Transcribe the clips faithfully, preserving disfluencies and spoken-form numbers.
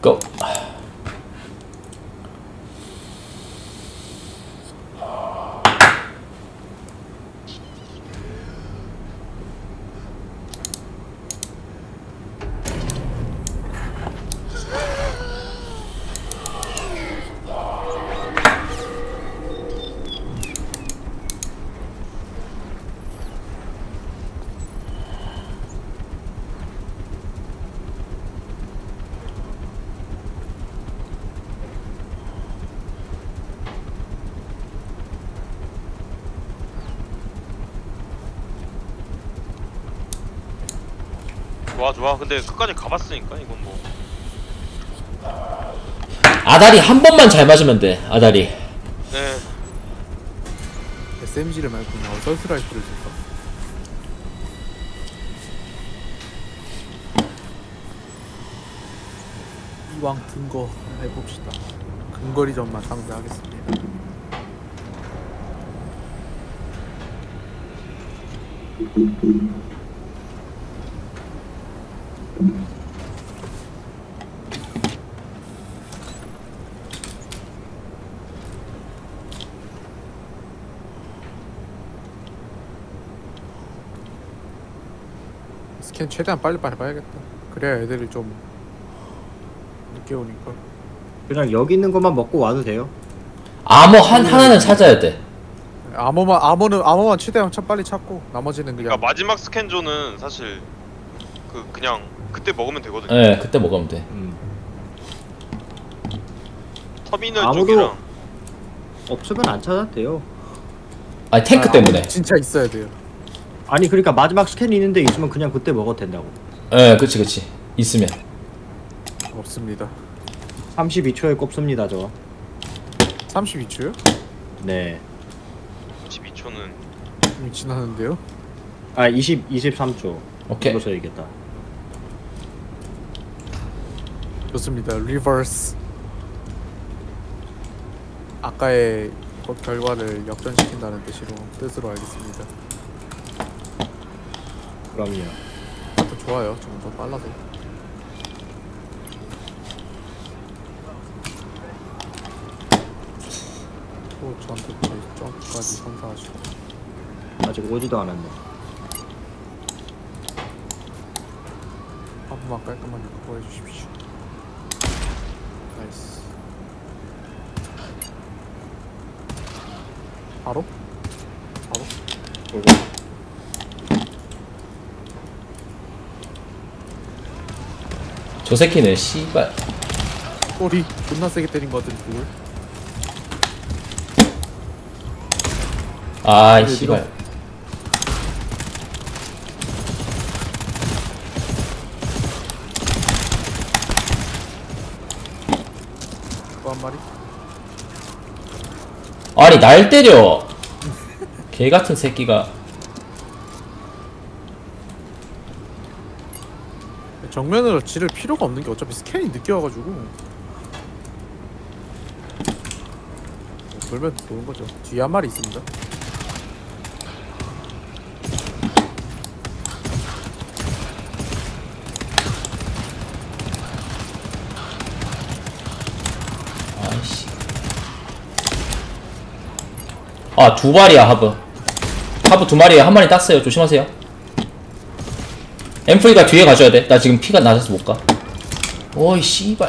고! 좋아 좋아. 근데 끝까지 가봤으니까 이건 뭐 아다리 한 번만 잘 맞으면 돼. 아다리. 네. 에스엠지를 말고 그냥 어설트 라이프를 줄까? 이왕 든 거 해봅시다. 근거리전만 상대하겠습니다. 스캔 최대한 빨리빨리 봐야겠다. 그래야 애들이 좀 늦게 오니까. 그냥 여기 있는 것만 먹고 와도 돼요. 암호 한, 하나는 찾아야 돼. 암호만 암호는 암호만 최대한 참 빨리 찾고 나머지는 그냥. 그러니까 마지막 스캔존은 사실 그 그냥 그때 먹으면 되거든요. 네, 그때 먹으면 돼. 음. 터미널 아무도 쪽이랑 없으면 안 찾아도 돼요. 아니, 탱크 아, 때문에. 진짜 있어야 돼요. 아니 그러니까 마지막 스캔이 있는데 있으면 그냥 그때 먹어도 된다고. 예, 네, 그치, 그치. 있으면. 없습니다. 삼십이 초에 꼽습니다 저. 삼십이 초요? 네. 십이 초는 이미 지났는데요? 아 이십, 이십삼 초. 오케이. 눌러줘야겠다. 좋습니다. 리버스. 아까의 그 결과를 역전시킨다는 뜻으로 뜻으로 알겠습니다. 그럼요. 더 좋아요. 좀 더 빨라서. 또 저한테 점프까지 선사하시고. 아직 오지도 않았네. 한 번만 깔끔하게 확보해 주십시오. 나이스. 바로? 바로? 오고. 저 새끼는 씨발. 꼬리 존나 세게 때린 거 같은 그걸. 아이, 씨발. 또 한 마리? 아니, 날 때려. 개 같은 새끼가. 정면으로 지를 필요가 없는 게 어차피 스캔이 늦게 와가지고 돌면 도는 거죠. 뒤에 한 마리 있습니다. 아이씨. 아, 두 발이야, 하브. 하브 두 마리에 한 마리 땄어요. 조심하세요. 엠프리가 뒤에 가줘야 돼. 나 지금 피가 낮아서 못 가. 오이, 씨발.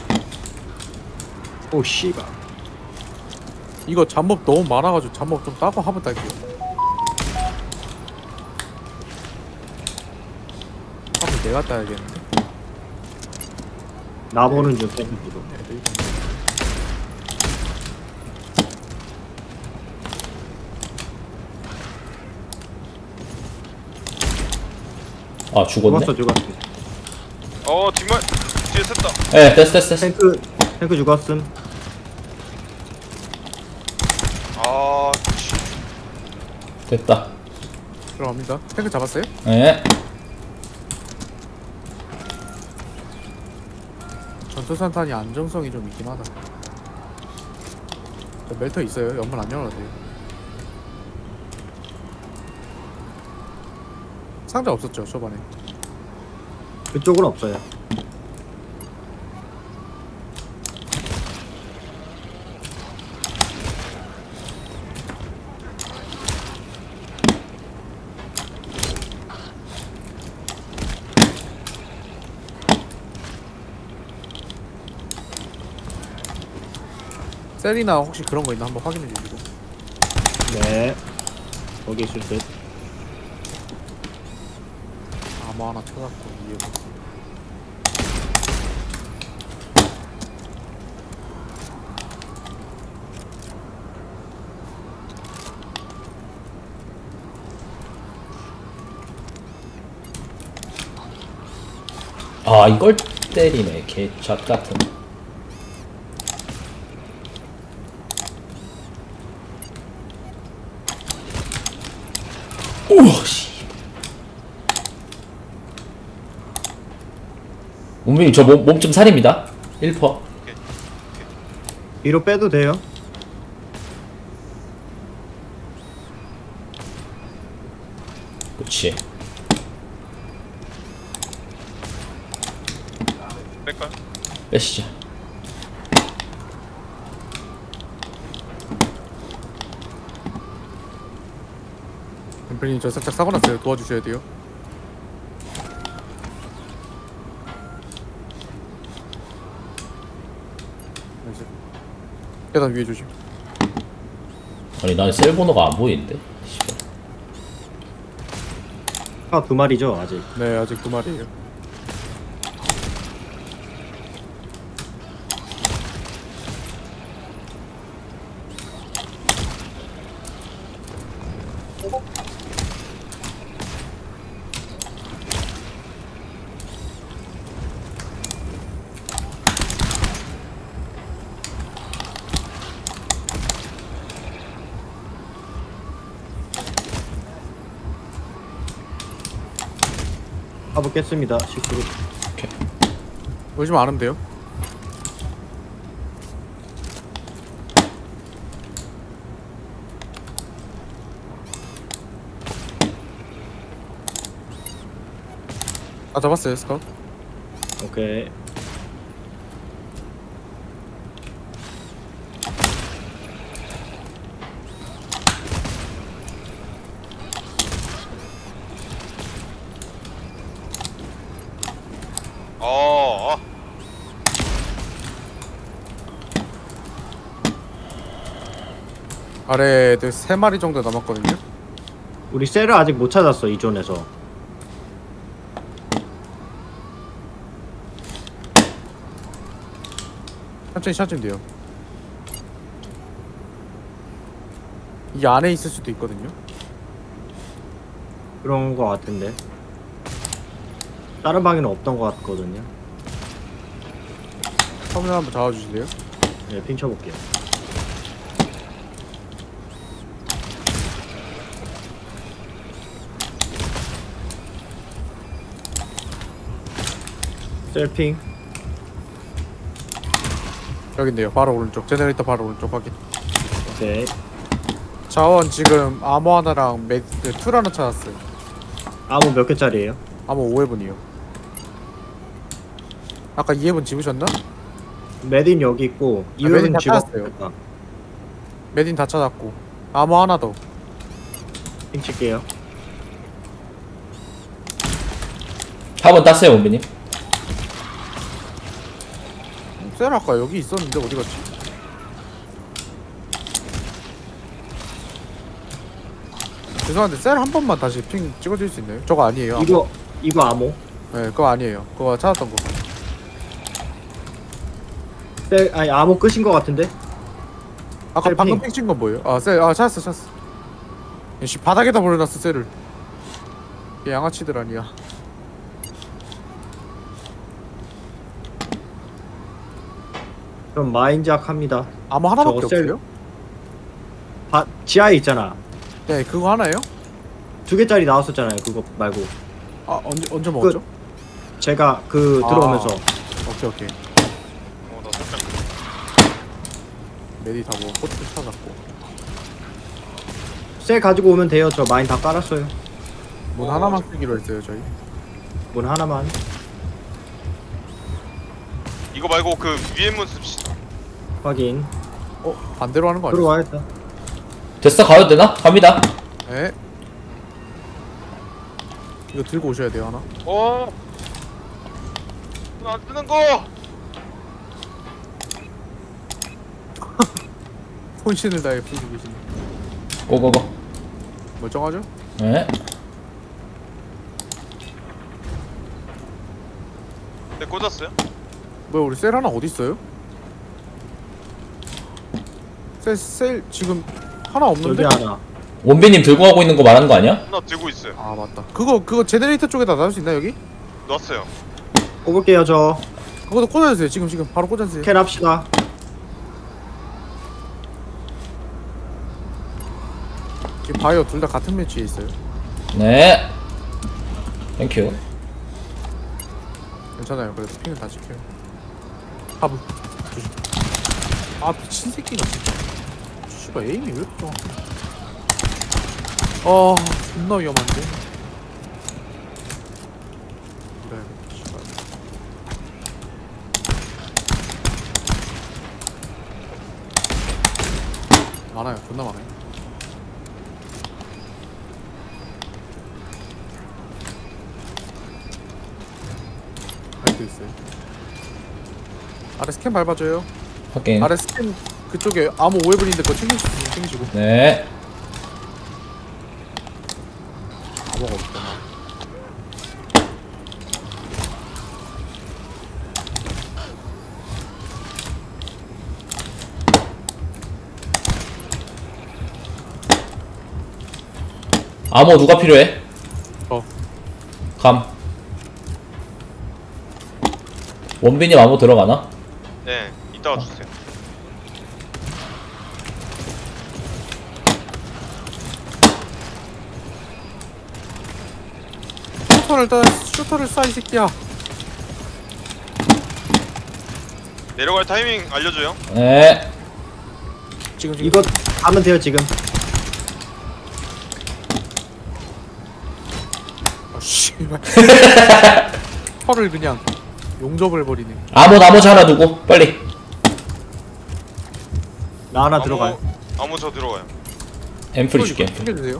오 씨발. 이거 잠복 너무 많아가지고 잠복 좀 따고 한번 딸게요. 한번 내가 따야겠는데. 나보는 좀 땡기고. 애들이 아, 죽었네. 죽었어 죽었어. 어 뒷말 뒤에 샜다. 예, 됐어, 됐어, 됐어. 탱크 탱크 죽었음. 아 씨. 됐다. 들어갑니다. 탱크 잡았어요? 예. 전투산탄이 안정성이 좀 있긴 하다. 저 멜터 있어요. 연문 안 열어도 돼요. 상자 없었죠 초반에. 그쪽은 없어요. 셀이나 혹시 그런 거 있나 한번 확인해 주시고. 네. 거기 있을 듯. 아마 하나 찾았고 이해. 아 이걸 때리네 개잣 같은. 오씨. 운명이 저 몸 몸 좀 살입니다. 일 퍼. 뒤로 빼도 돼요. 그렇지. 뺄까요? 빼시죠. 엠플님 저 살짝 사고 났어요. 도와주셔야 돼요. 나이스. 계단 위에 조심. 아니 난 셀 번호가 안 보이는데. 씨발. 아, 두 마리죠, 아직. 네 아직 두 마리에요. 가보겠습니다, 실수로. 오케이. 보시면 안 하면 돼요. 아 잡았어요 스카웃. 오케이. 어, 어. 아래 애들 세 마리 정도 남았거든요. 우리 셀을 아직 못 찾았어, 이 존에서. 천천히 찾으면 돼요. 이 안에 있을 수도 있거든요. 그런 거 같은데. 다른 방에는 없던 거 같거든요. 화면 한번 잡아주실래요? 네, 핑 쳐볼게요. 셀핑. 여기 있네요. 바로 오른쪽. 제네레이터 바로 오른쪽 확인. 오케이. 자원 지금 아모 하나랑 메, 네, 툴 하나 찾았어요. 아무 몇 개짜리예요? 아모 오 회분이요. 아까 이 회분 집으셨나? 메딘 여기 있고 아, 메딘 이회분 다 집었어요. 찾았어요. 메딘 다 찾았고 아모 하나 더. 핑 칠게요. 사 번 땄어요 원빈님. 셀 아까 여기 있었는데 어디 갔지? 죄송한데 셀 한 번만 다시 핑 찍어줄 수 있나요? 저거 아니에요. 아모. 이거 이거 암호. 네, 그거 아니에요. 그거 찾았던 거. 셀 아니 암호 끝인 거 같은데? 아까 셀 방금 핑. 핑 찍은 건 뭐예요? 아, 셀, 아, 찾았어, 찾았어. 씨, 바닥에다 버려놨어, 셀을. 얘 양아치들 아니야. 그럼 마인작 합니다. 아무 하나밖에 저거 셀- 없어요? 바, 지하에 있잖아. 네, 그거 하나예요? 두 개짜리 나왔었잖아요. 그거 말고 아, 언제, 언제 먹었죠? 제가 그 아. 들어오면서 오케이, 오케이. 어, 나 살짝. 메디 다 뭐, 포트 찾았고. 셀 가지고 오면 돼요. 저 마인 다 깔았어요. 문 어, 하나만 저- 쓰기로 했어요, 저희. 문 하나만. 이거 말고 그 위에 문 씁시다. 확인. 어, 반대로 하는 거 아니야? 들어와야겠다. 됐어 가도 되나? 갑니다. 네. 이거 들고 오셔야 돼요, 하나. 어. 안 뜨는 거. 혼신을 다해 풀고 계시네. 고고고. 멀쩡하죠? 네. 네, 꽂았어요? 뭐야 우리 셀 하나 어디 있어요? 셀, 셀 지금 하나 없는데? 여기 하나. 원빈님 들고 가고 있는 거 말하는 거 아니야? 하나 들고 있어요. 아 맞다. 그거 그거 제네레이터 쪽에다 놔줄 수 있나 여기? 놨어요. 꼽을게요 저. 그거도 꽂아주세요. 지금 지금 바로 꽂아주세요. 스캔 합시다. 지금 바이오 둘 다 같은 매치에 있어요. 네. 땡큐. 괜찮아요. 그래도 핑을 다 지켜요. 하부 조심. 아 미친 새끼가 진짜. 씨발 에임이 왜 이렇게 좋아? 아 존나 위험한데. 그래 씨발. 많아요. 존나 많아요. 아직도 있어요. 아래 스캔 밟아줘요. 확인. 아래 스캔 그쪽에 암호 오해분인데 그거 챙기시고 챙기시고. 네. 암호가 없구나. 암호 누가 필요해? 어. 감. 원빈님 암호 들어가나? 네, 이따가 주세요. 슈터를 따 슈터를 쏴 이 새끼야. 내려갈 타이밍 알려줘요. 네. 지금 지금 이거 가면 돼요 지금. 아 씨발. 털을 그냥 용접을 버리네. 암호 나머지 하나 두고 빨리. 나 하나 아무- 들어가요. 아무 저 들어가요. 앰플이 줄게. 챙겨주세요.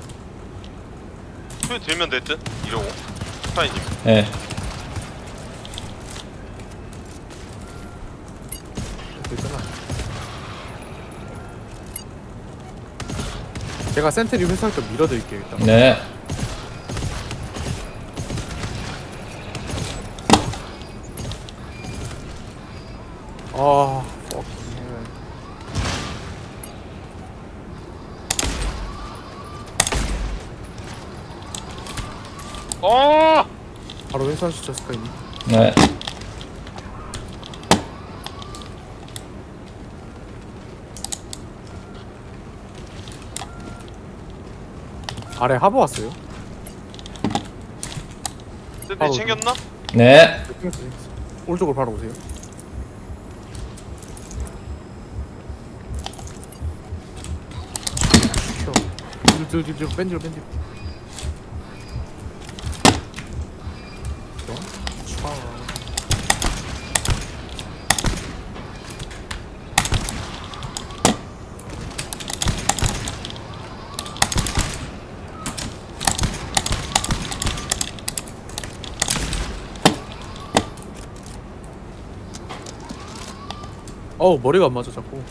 소리 들면 될 듯? 이러고. 스타이님. 네. 됐잖아. 제가 센트리 회수할 때 밀어드릴게요 일단. 네. 아, fuck. 어! 바로 회수하시죠 스카이님. 네. 아래 하부 왔어요. 샌디 바로 챙겼나? 네. 챙겼어, 챙겼어. 오른쪽으로 바로 오세요. 시켜. 뒤로 뒤로 뒤로 뺀 뒤로 뺀 뒤로. 좋아. 차. 어우 머리가 안 맞아 자꾸.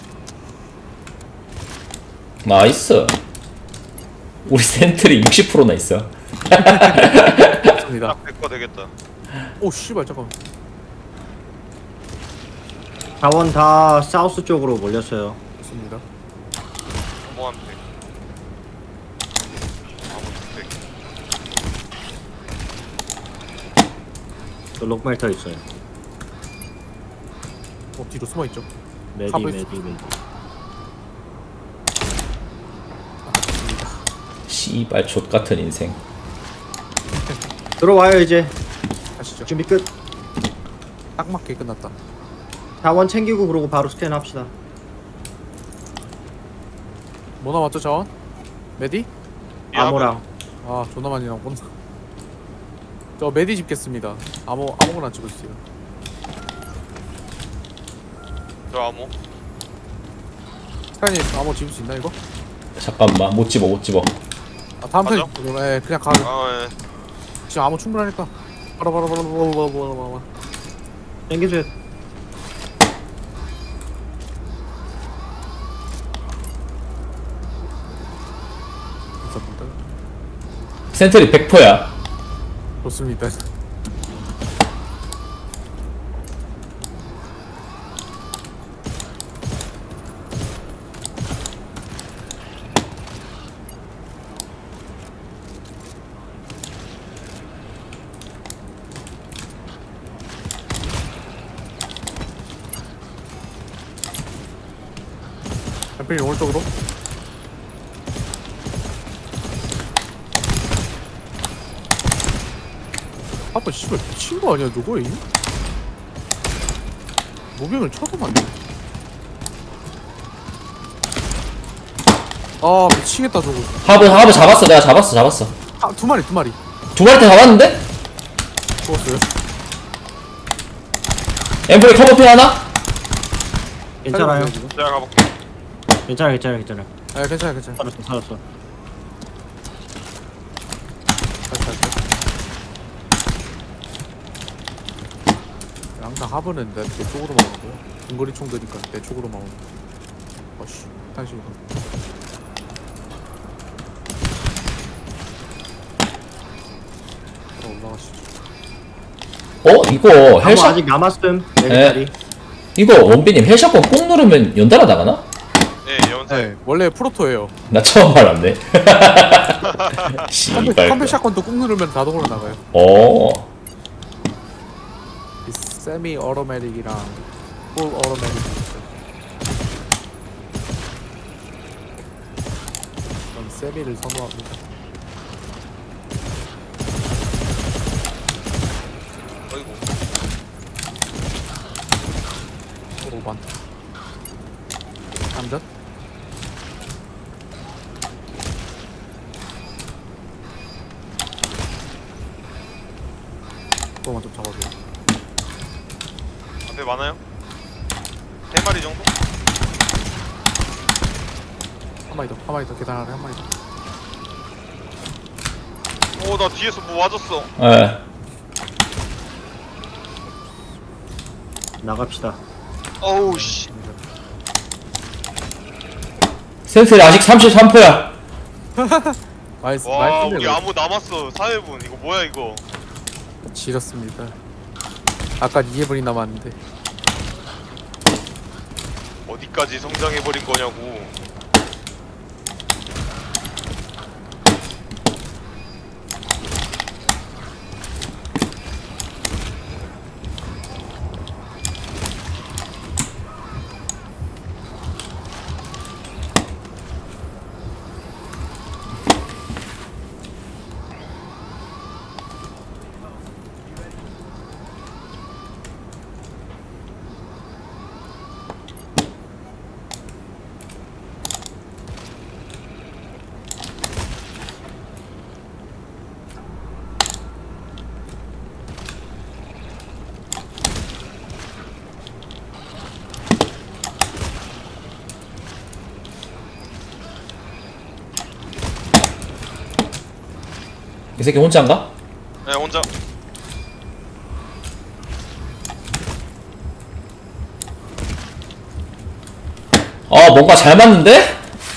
나이스. 우리 센트리 육십 퍼센트나 있어. 맞습니다. 딱 백 퍼센트 되겠다. 오 씨발 잠깐. 자원 다 사우스 쪽으로 몰렸어요. 맞습니다. 아무 한 팩. 아무 두 팩. 저 록멜터 있어요. 어 뒤로 숨어 있죠. 메디 가고 메디 있어. 메디. 씨발 족 같은 인생. 들어와요 이제. 가시죠. 준비 끝. 딱 맞게 끝났다. 자원 챙기고 그러고 바로 스캔 합시다. 뭐 남았죠 자원? 메디? 암호랑. 아 존나 많이 나왔구나. 저 메디 집겠습니다. 아무 아무거나 안 찍고 있어요. 저 암호. 스카이님 아무 집을 수 있나 이거? 잠깐만 못 집어 못 집어. 아 다음 턴 맞아? 예 그냥 가. 아, 예. 지금 아무 충분하니까. 바로 바로 바로 바로 바로 바로 바로. 챙겨줘요. 센트리 백 퍼센트야. 좋습니다. 캠핑이 오른쪽으로. 아빠 씨발 미친 거 아니야 저거? 이 무빙을 쳐도 안 돼. 아 미치겠다 저거. 하부 하부 잡았어. 내가 잡았어 잡았어. 아 두 마리 두 마리 두 마리 때 잡았는데? 죽었어요. 엠플이 커버핀 하나? 괜찮아요. 살려주세요, 지금. 내가 가볼게. 괜찮아 괜찮아 괜찮아. 아 괜찮아 괜찮아. 살았어 살았어. 잘, 잘, 잘. 항상 하부는 내, 내 쪽으로 막는 거야. 근거리 총 드니까 내 쪽으로 막는 거야. 아씨 당신 이거. 올라가시죠. 어 이거 나무 헬샷 아직 남았음. 네 네. 개짜리. 이거 원빈님 헬샷건 꾹 누르면 연달아 나가나? 네, 연사. 네 원래 프로토예요. 나 처음 알았네. 컴백, 씨발. 컴백 샷건도 꾹 누르면 자동으로 나가요. 어. 이 세미 어로매틱이랑 풀 어로매틱 있어요. 전 세미를 선호합니다. 어이구. 오 많다. 감전? 그거만 좀 잡아줘요. 앞에 많아요? 세 마리 정도? 한 마리 더, 한 마리 더 계단 아래 한 마리 더. 오, 나 뒤에서 뭐 맞았어. 예. 나갑시다. 어우 씨. 센트리 아직 삼십삼 퍼센트야. 나이스, 와, 나이스. 우리 아무 남았어. 사회분. 이거 뭐야 이거? 지렸습니다. 아까 이 회분이 남았는데. 어디까지 성장해버린 거냐고. 이 새끼 혼자인가? 네, 혼자. 아 뭔가 잘 맞는데?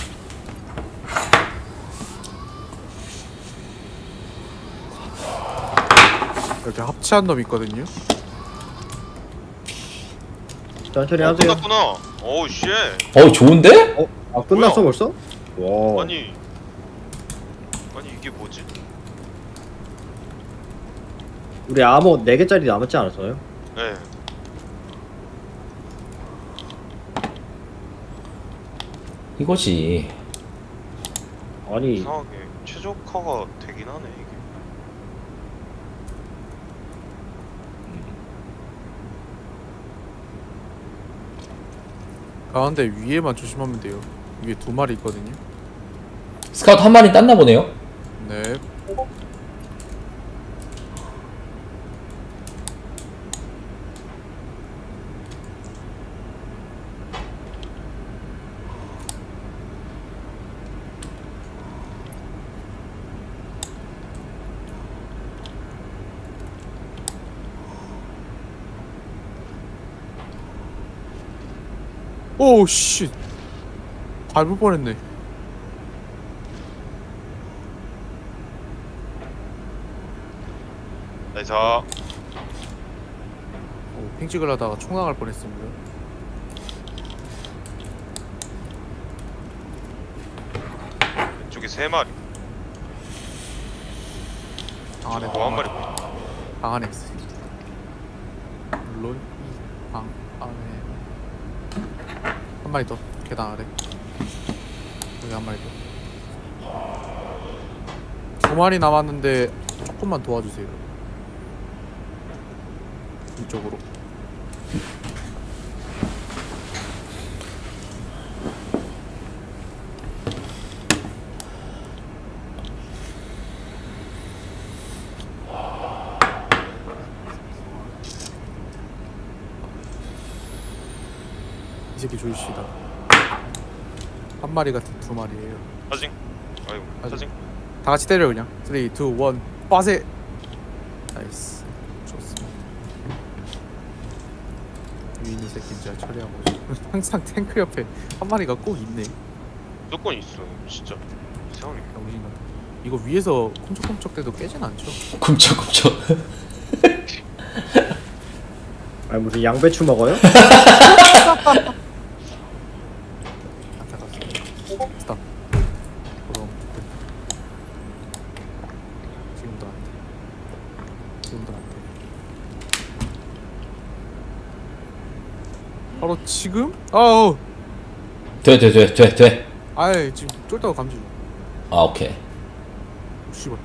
이렇게 합체한 놈 있거든요. 천천히 어, 하세요. 끝났구나. 어우 쉣. 어 좋은데? 어? 아 끝났어 뭐야? 벌써? 와. 아니. 아니 이게 뭐지? 우리 아모 네 개짜리 남았지 않았어요? 네. 이거지. 아니 이상하게 최적화가 되긴 하네 이게. 가운데 위에만 조심하면 돼요. 위에 두 마리 있거든요. 스카우트 한 마리 땄나 보네요. 네. 오우 씨. 밟을 뻔했네. 나이스. 오, 핑 찍으려다가 총 나갈 뻔했습니다. 왼쪽에 세 마리. 방 안에 뭐 한 마리. 방 안에 있어. 물론 방 안에 한 마리 더. 계단 아래. 여기 한 마리 더. 두 마리 남았는데 조금만 도와주세요. 이쪽으로. 이 새끼 조이시다. 한 마리 같은 두 마리예요. 사징. 아이고 사징. 다 같이 때려 그냥. 삼, 이, 일, 빠세. 나이스. 좋습니다. 위에 있는 새끼 진짜 처리하고 항상 탱크 옆에 한 마리가 꼭 있네. 무조건 있어 진짜. 이상하게. 병신아. 이거 위에서 쿵척쿵척 돼도 깨진 않죠? 굽쩍굽쩍. 아니 무슨 양배추 먹어요? 안타깝습니다. 스탑. 그럼 지금도 안 돼. 지금도 안 돼. 바로 지금? 아우. 돼, 돼, 돼, 돼, 돼. 아이 지금 쫄다가 감지. 아, 오케이. 씨발.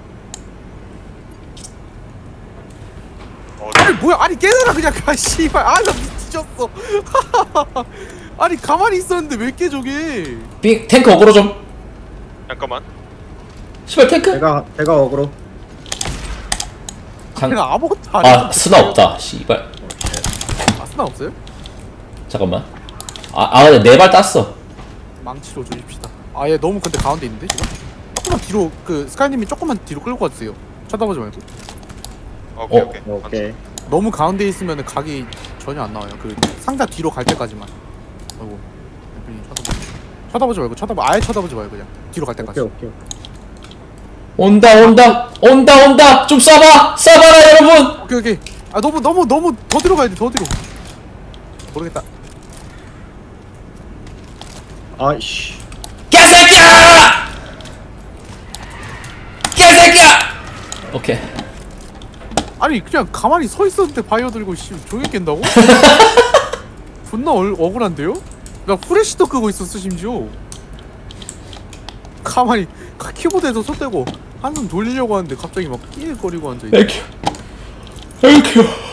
어, 아니 뭐야? 아니 깨져라 그냥 가 씨발. 아나 미쳤어. 아니 가만히 있었는데 왜 깨 저게? 삥, 탱크 어그로 좀. 잠깐만. 씨발, 탱크? 제가 제가 어그로. 장... 그냥 아무것도 안 아, 했는데. 스나 없다. 씨발. 아 스나 없어요? 잠깐만. 아, 아, 근데 네 발 땄어. 망치로 조집시다. 아 얘 너무 근데 가운데 있는데 지금? 조금만 뒤로 그 스카이님이 조금만 뒤로 끌고 와주세요. 쳐다보지 말고. 오케이 어, 오케이. 오케이. 너무 가운데 있으면 각이 전혀 안 나와요. 그 상자 뒤로 갈 때까지만. 아이고. 엠플님 쳐다보지. 쳐다보지 말고 쳐다보. 아예 쳐다보지 말고 그냥 뒤로 갈 때까지. 오케이 오케이. 온다, 온다, 온다, 온다. 좀 쏴봐, 쏴봐라, 여러분. 오케이 오케이. 아 너무 너무 너무 더 뒤로 가야 돼. 더 뒤로. 모르겠다. 아이씨. 개새끼야! 개새끼야! 오케이. 아니 그냥 가만히 서 있었는데 바이오 들고 씨 조용히 깬다고? 존나 얼, 억울한데요? 나 후레쉬도 끄고 있었어 심지어. 가만히 가- 키보드에서 손 떼고 한숨 돌리려고 하는데 갑자기 막 끼익거리고 앉아있네. 땡큐. 땡큐.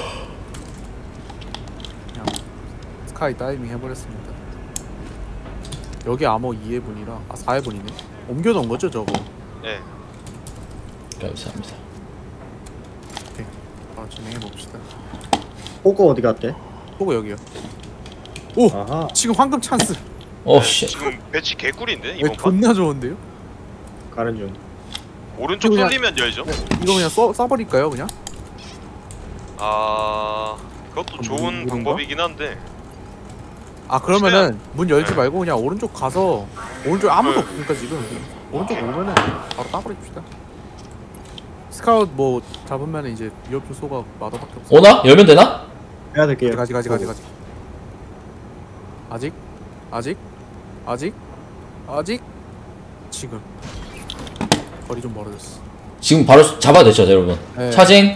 그냥 스카이 다이빙 해버렸습니다. 여기 암호 이 회분이라 아 사 회분이네. 옮겨놓은 거죠 저거? 네. 감사합니다. 오케이 바로 진행해봅시다. 호구 어디 갔대? 보고 여기요. 오! 아하. 지금 황금 찬스. 오, 씨. 지금 배치 개꿀인데 왜 이번 판. 존나 좋은데요? 가는 중. 오른쪽 그냥- 쏠리면 열죠. 이거 그냥 써, 써버릴까요 그냥? 아 그것도 그럼 좋은 문- 문인가? 방법이긴 한데. 아 그러면은 문 열지 네. 말고 그냥 오른쪽 가서 오른쪽 아무도 네. 없으니까 지금 오른쪽 오면은 바로 따버립시다. 스카웃 뭐 잡으면은 이제 위협 요소가 마더밖에 없어. 오나? 열면 되나? 해야 될게요. 가지 가지 가지 가지. 아직 아직 아직 아직 지금 거리 좀 멀어졌어. 지금 바로 잡아도 되죠, 여러분. 네. 차징.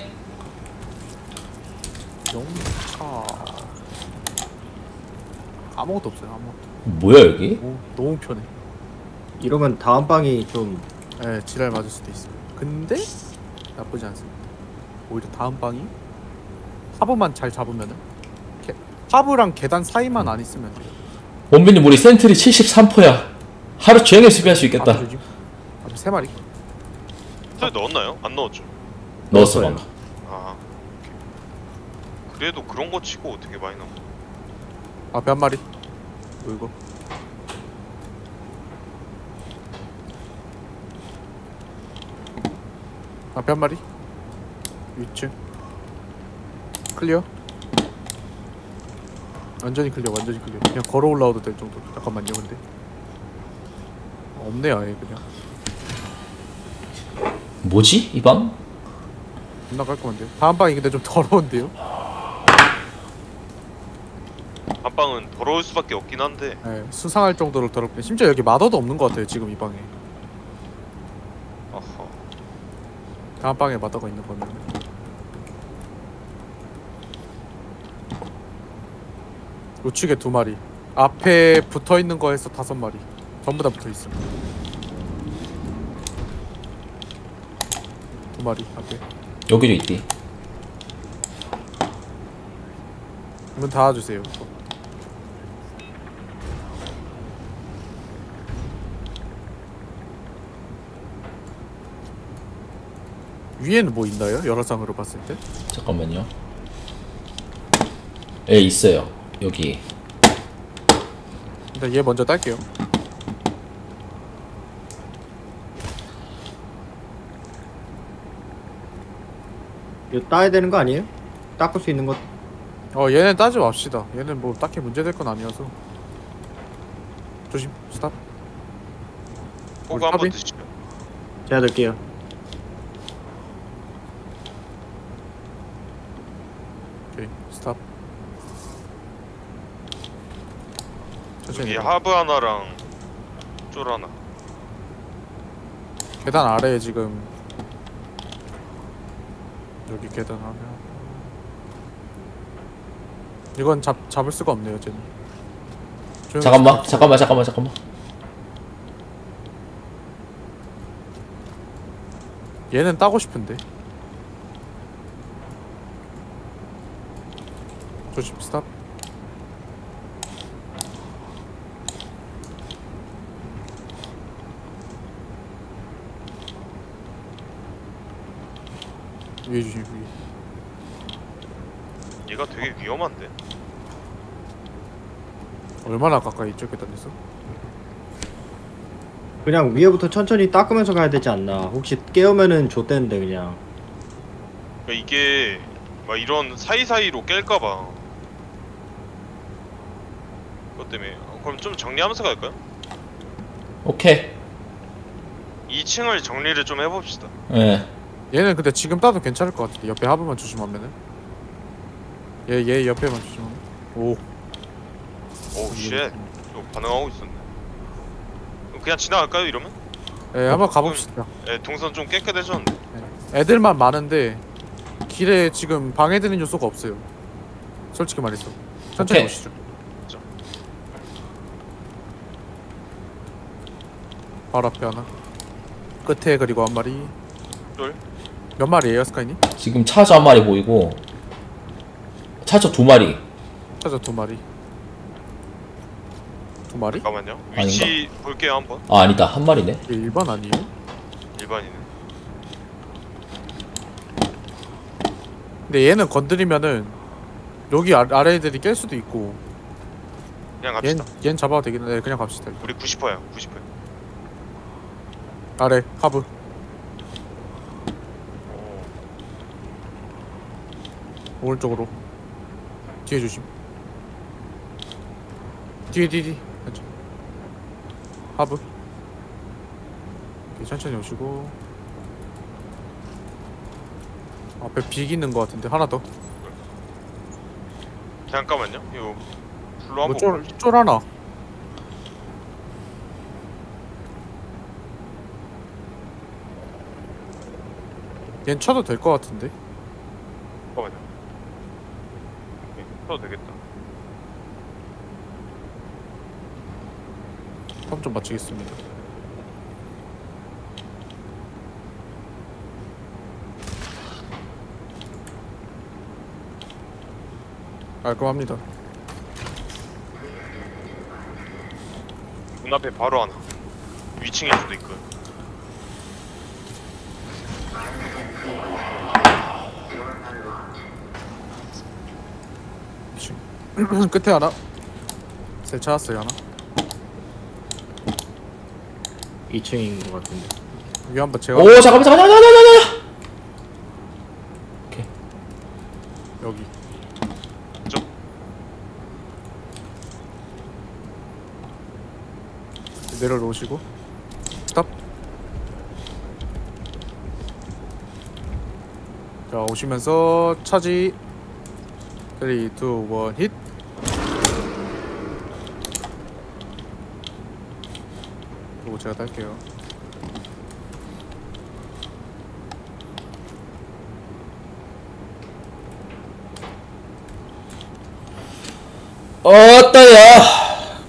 영차 아무것도 없어요 아무것도. 뭐야, 여기? 오, 너무 편해. 이러면 다음 방이 좀 예, 지랄 맞을 수도 있어요. 근데 나쁘지 않습니다. 오히려 다음 방이 하부만 잘 잡으면은 게, 하부랑 계단 사이만 안 있으면 돼요. 원빈님, 우리 센트리 칠십삼 퍼야. 하루 종일 수비할 수 있겠다. 앞에 조심. 앞에 세 마리. 저기 넣었나요? 안 넣었죠. 넣었어, 넣었어요. 방금. 아 오케이. 그래도 그런 거 치고 되게 많이 나와. 앞에 한 마리. 뭐 이거? 앞에 한 마리. 위층. 클리어. 완전히 클리어, 완전히 클리어. 그냥 걸어 올라와도 될 정도. 잠깐만요, 근데 없네 아예 그냥. 뭐지, 이 방? 존나 깔끔한데요? 다음 방이 근데 좀 더러운데요? 안방은 더러울 수밖에 없긴 한데 네, 수상할 정도로 더럽게. 심지어 여기 마더도 없는 것 같아요 지금 이 방에. 어허. 다음 방에 마더가 있는 거면. 우측에 두 마리. 앞에 붙어 있는 거에서 다섯 마리. 전부 다 붙어 있어. 두 마리 앞에. 여기도 있디. 문 닫아주세요. 위에는 뭐 있나요? 여러 쌍으로 봤을 때? 잠깐만요. 예, 있어요. 여기. 일단 얘 먼저 딸게요. 이거 따야 되는 거 아니에요? 닦을 수 있는 것. 어 얘는 따지 맙시다. 얘는 뭐 딱히 문제될 건 아니어서. 조심. 스탑. 호구 한번 합의? 드시죠. 제가 들게요. 오케이. 스탑. 천천히. 여기 내려가. 하브 하나랑 쫄 하나. 계단 아래에 지금 여기 계단 하나. 이건 잡 잡을 수가 없네요, 쟤는. 조용히 잠깐만, 스탑. 잠깐만, 잠깐만, 잠깐만. 얘는 따고 싶은데. 조심. 스탑. 위에 주심 위에. 얘가 되게 위험한데. 얼마나 가까이 있죠 계단에서? 그냥 위에부터 천천히 닦으면서 가야 되지 않나. 혹시 깨우면은 좆대는데 그냥. 그러니까 이게 막 이런 사이사이로 깰까봐. 그것 때문에. 어, 그럼 좀 정리하면서 갈까요? 오케이. 이 층을 정리를 좀 해봅시다. 예. 얘는 근데 지금 따도 괜찮을 것 같은데 옆에 하부만 조심하면은. 얘 얘 옆에만 조심하면. 오. 오우 쉣. 또 반응하고 있었네. 그럼 그냥 지나갈까요 이러면? 예, 한번 가봅시다. 예, 동선 좀 깨끗해졌는데. 애들만 많은데 길에 지금 방해되는 요소가 없어요. 솔직히 말해서. 천천히 오케이. 오시죠. 그죠. 바로 앞에 하나. 끝에 그리고 한 마리. 쫄? 몇 마리예요, 스카이님? 지금 차저 한 마리 보이고, 차저 두 마리. 찾아 두 마리. 두 마리? 잠깐만요. 위치 볼게요 한번. 아, 아니다. 한 마리네. 이게 일반 아니에요? 일반이네. 근데 얘는 건드리면은 여기 아, 아래 애들이 깰 수도 있고. 그냥 얜, 갑시다. 얜 잡아도 되긴 해. 그냥 갑시다. 일단. 우리 구십 퍼야 구십 퍼. 아래 하부. 오. 오른쪽으로. 뒤에 조심. 뒤에 뒤에 뒤에. 괜찮아. 하부. 오케이, 천천히 오시고. 앞에 빅 있는 것 같은데 하나 더. 잠깐만요. 이거 불로 한번. 뭐쫄 쫄 하나. 얜 쳐도 될 것 같은데. 잠깐만요. 오케이, 써도 되겠다. 펌 좀 맞추겠습니다. 깔끔합니다. 문 앞에 바로 하나. 위층일 수도 있고. 지금 끝에 하나. 세 찾았어요 하나. 이 층인 것 같은데. 여기 한번 제가 오, 잠깐만, 잠깐만, 잠깐만, 잠깐만. 오케이. 여기. 쪽. 내려놓으시고 스탑. 자 오시면서 차지. 삼, 이, 일 힛. 그리고 제가 딸게요. 어따야.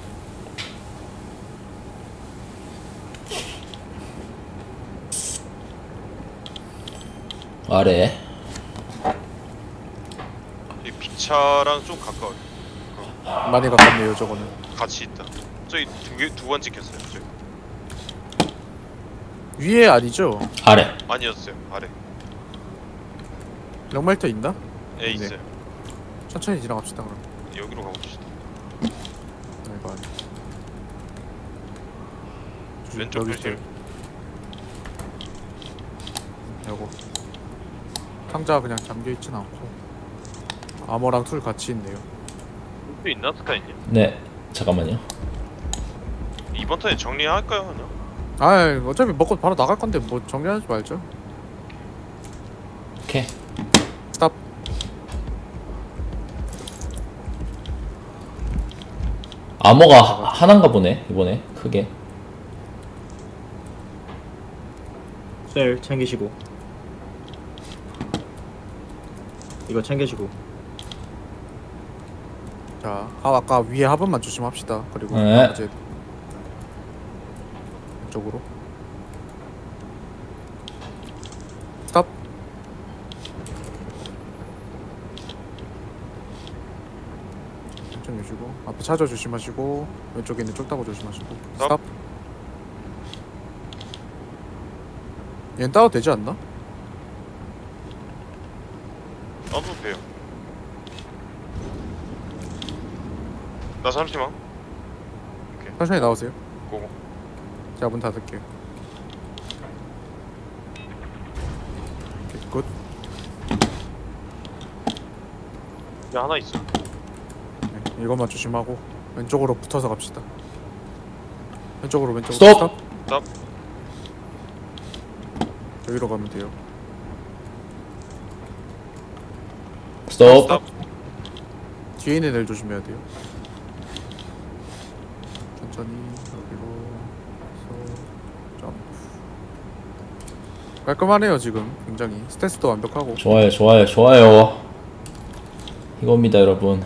아래. 이 비차랑 좀 가까워요. 많이 가깝네요 저거는. 같이 있다. 저기 두개두번 찍혔어요. 저기. 위에 아니죠? 아래. 아니었어요. 아래. 럭말터 있나? 에 네. 있어요. 천천히 지나갑시다 그럼. 여기로 가봅시다. 아, 이거 아니. 왼쪽 여기 조심. 있어요. 요거 상자 그냥 잠겨있진 않고 아머랑 툴 같이 있네요. 또 있나 스카이님? 네. 잠깐만요. 이번 턴에 정리할까요 그냥? 아 어차피 먹고 바로 나갈 건데 뭐 정리하지 말죠. 오케이. 스탑. 암호가 하- 하나인가 보네 이번에 크게. 셀 챙기시고. 이거 챙기시고. 자 아, 아까 위에 화분만 조심합시다. 그리고 네. 이제 이쪽으로 스탑. 천천히 주시고 앞에 차저 조심하시고 왼쪽에 있는 쫄따구 조심하시고 스탑. 스탑. 얘는 따도 되지 않나? 나도 돼요. 나 잠시만. 천천히 나오세요. 고고. 제가 문 닫을게요. 오케이, 굿. 야 하나 있어. 네, 이것만 조심하고 왼쪽으로 붙어서 갑시다. 왼쪽으로 왼쪽으로 스톱! 스탑. 여기로 가면 돼요. 스톱. 스탑. 뒤에 있는 애를 조심해야 돼요. 천천히 여기로 해서 점프. 깔끔하네요 지금. 굉장히 스탯도 완벽하고. 좋아요 좋아요 좋아요. 이겁니다 여러분.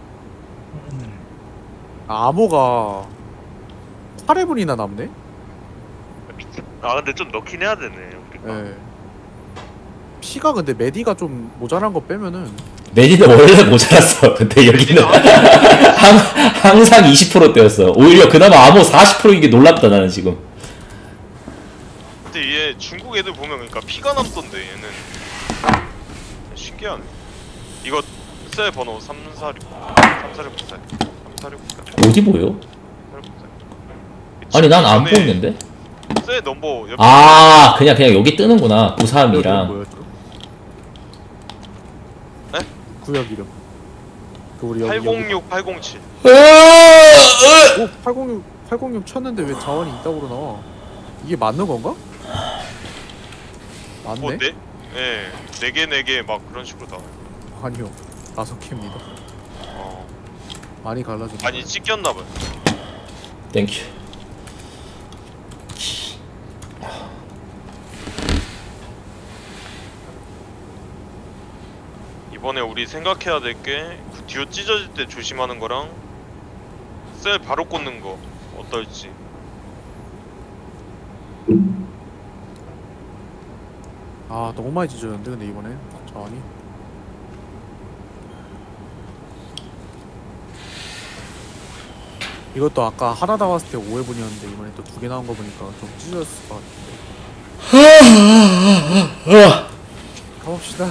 아, 암호가 팔 회분이나 남네? 아 근데 좀 넣긴 해야 되네. 우리가. 네. 피가 근데 메디가 좀 모자란 거 빼면은 메디는 원래 모자랐어. 근데 여기는 항, 항상 이십 퍼센트대였어. 오히려 그나마 암호 사십 퍼센트인 게 놀랍다 나는 지금. 근데 얘 중국 애들 보면 그러니까 피가 남던데 얘는 신기하네. 이거 셀 번호 삼사육 삼사육구사 삼사육구사 어디 보여? 아니 난 안 보이는데? 셀 넘버 옆에 아 그냥 그냥 여기 뜨는구나. 구역 구삼이랑. 뭐였죠? 네? 구역 이름. 그 우리 여기 팔공육 팔공칠. 여기. 오 팔공육 팔공육 쳤는데 왜 자원이 이따구로 나와? 이게 맞는 건가? 맞네? 뭐 네? 예, 네 개 네 개 막 그런 식으로 나와요. 아니요 다섯 개입니다. 어, 많이 갈라졌네. 아니 찢겼나봐요. 땡큐. 이번에 우리 생각해야 될 게 그 뒤로 찢어질 때 조심하는 거랑 셀 바로 꽂는 거 어떨지. 아 너무 많이 찢어졌는데 근데 이번에 자원이. 이것도 아까 하나 나왔을 때 오 회분이었는데 이번에 또 두 개 나온 거 보니까 좀 찢어졌을 것 같은데. 가봅시다.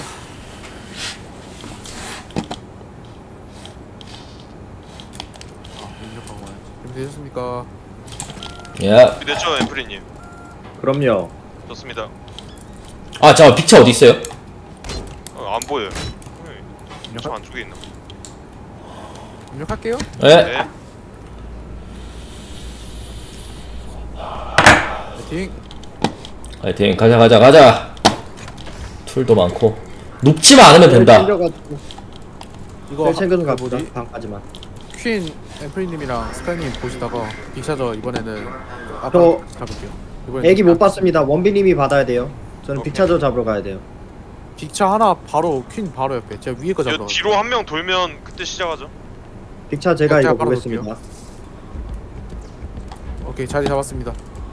아 입력하고 와야지. 준비되셨습니까? 야. 준비됐죠, 앰프리님? 그럼요. 좋습니다. 아 잠깐 빅차 어디 있어요? 어, 안 보여요. 저 입력할, 안쪽에 있나? 입력할게요. 네. 네. 파이팅. 화이팅 가자 가자 가자. 툴도 많고. 높지만 않으면 된다. 챙겨가지고 이거 셀 챙겨서 하- 갑시다. 뭐지? 방까지만. 퀸 앰프리님이랑 스카이님 보시다가 빅샤저 이번에는 아까 저 잡을게요. 이번엔 애기 좀- 못 봤습니다. 원빈님이 받아야 돼요. 저는 오케이. 빅차저 잡으러 가야 돼요. 빅차 하나 바로 퀸 바로 옆에 제가 위에 거 이거 잡으러 뒤로 한 명 돌면 그때 시작하죠. 빅차 제가 어, 이거 제가 바로 보겠습니다. 놓을게요. 오케이 자리 잡았습니다.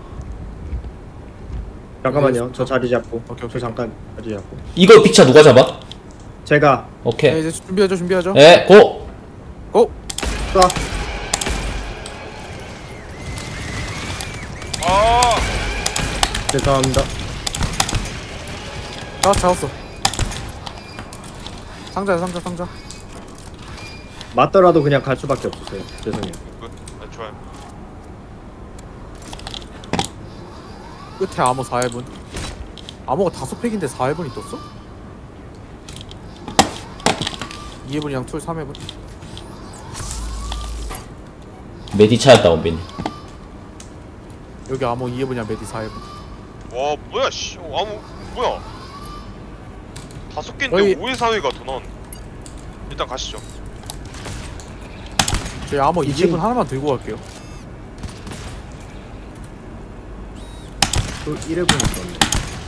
잠깐만요. 저 자리 잡고. 오케이, 저 오케이. 잠깐 자리 잡고. 이거 픽차 누가 잡아? 제가 네, 오케이. 이제 준비하죠 준비하죠. 예, 고! 고! 쏴. 아, 죄송합니다. 아 잡았어. 상자야 상자 상자. 맞더라도 그냥 갈 수밖에 없었어요. 죄송해요. 끝. 아, 좋아요. 끝에 암호 사 회분. 암호가 다섯 팩인데 사 회분이 떴어? 이 회분이랑 툴 삼 회분. 메디 찾았다, 원빈이. 여기 암호 이 회분이랑 메디 사 회분. 와, 뭐야, 씨. 어, 아무, 뭐야. 다섯 개인데 거의- 오 회 사 회가 더 나왔네. 일단 가시죠. 저희 암호 이 이층- 회분 하나만 들고 갈게요. 또 일 회분 있었네.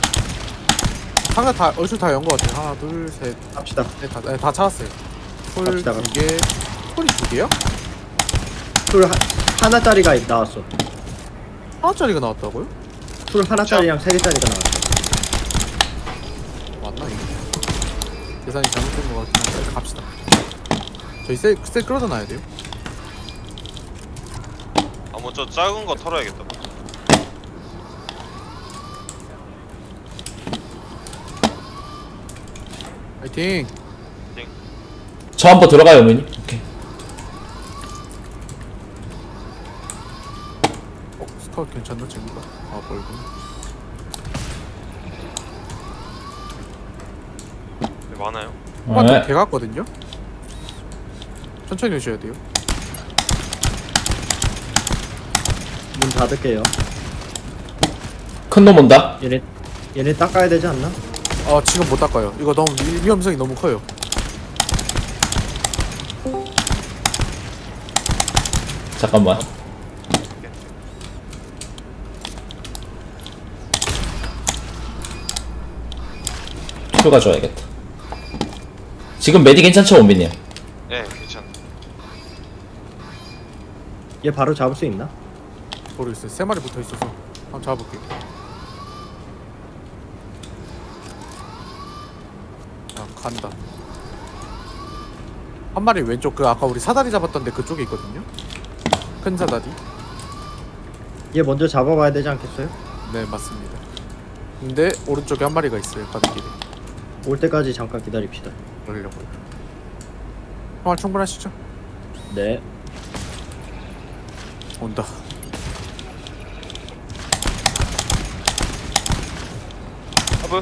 상자 다 얼추 다 연 거 같아요. 하나 둘셋넷 갑시다. 다, 네, 다 찾았어요. 툴 갑시다, 두 개. 툴이 두 개야? 툴 하, 하나짜리가 나왔어. 하나짜리가 나왔다고요? 툴 하나짜리랑 세 개짜리가 나왔어. 맞나 이거? 계산이 잘못된 것 같긴 한데 갑시다. 저희 셀, 셀 끌어다 놔야 돼요. 아, 뭐 저 작은 거 털어야겠다. 파이팅! 저 한번 들어가요, 원빈이. 오케이. 어? 스카우트 괜찮나 친구가? 아 멀군. 네, 많아요. 한번더 네. 개 갔거든요? 천천히 오셔야 돼요. 문 닫을게요. 큰 놈 온다. 얘네 얘네 닦아야 되지 않나? 아 지금 못 닦아요. 이거 너무 위, 위험성이 너무 커요. 잠깐만. 큐가 줘야겠다. 지금 메디 괜찮죠, 원빈이? 네, 괜찮아. 얘 바로 잡을 수 있나? 모르겠어요. 세 마리 붙어 있어서 한번 잡아볼게요. 자 간다. 한 마리 왼쪽 그 아까 우리 사다리 잡았던데 그쪽에 있거든요. 큰 사다리. 얘 먼저 잡아봐야 되지 않겠어요? 네 맞습니다. 근데 오른쪽에 한 마리가 있어요. 가는 길에. 올 때까지 잠깐 기다립시다. 그러려고요. 한 마리 충분하시죠? 네. 온다. 하브.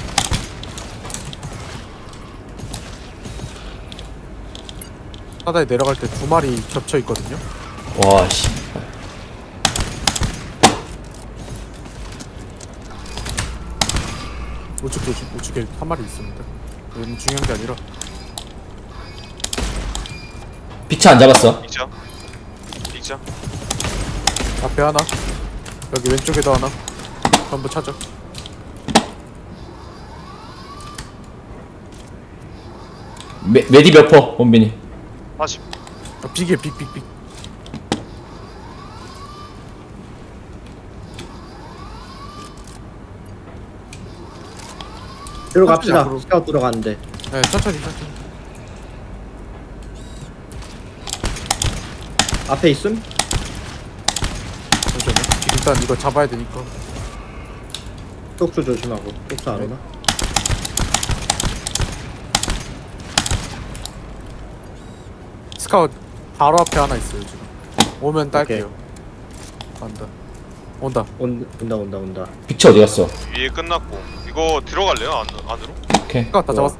사다리 내려갈 때 두 마리 겹쳐 있거든요. 와, 씨. 우측 조심. 우측에 한 마리 있습니다. 이건 중요한 게 아니라 픽차 안 잡았어. 빅자. 빅자. 앞에 하나. 여기 왼쪽에도 하나. 전부 찾아. 메, 메디 몇 퍼, 원빈이? 사십. 아, 빅이에 빅빅빅. 들어갑시다. 앞으로. 스카우트 들어갔는데. 네 천천히 천천히. 앞에 있음? 잠시만요. 일단 이거 잡아야 되니까. 똑수 조심하고. 똑수 안 네. 오나? 스카웃 바로 앞에 하나 있어요 지금. 오면 딸게요. 간다. 온다. 온, 온다 온다 온다. 픽차 어디 갔어? 위에 끝났고. 이거 들어갈래요? 안, 안으로? 오케이. 스카웃 다 좋아. 잡았어.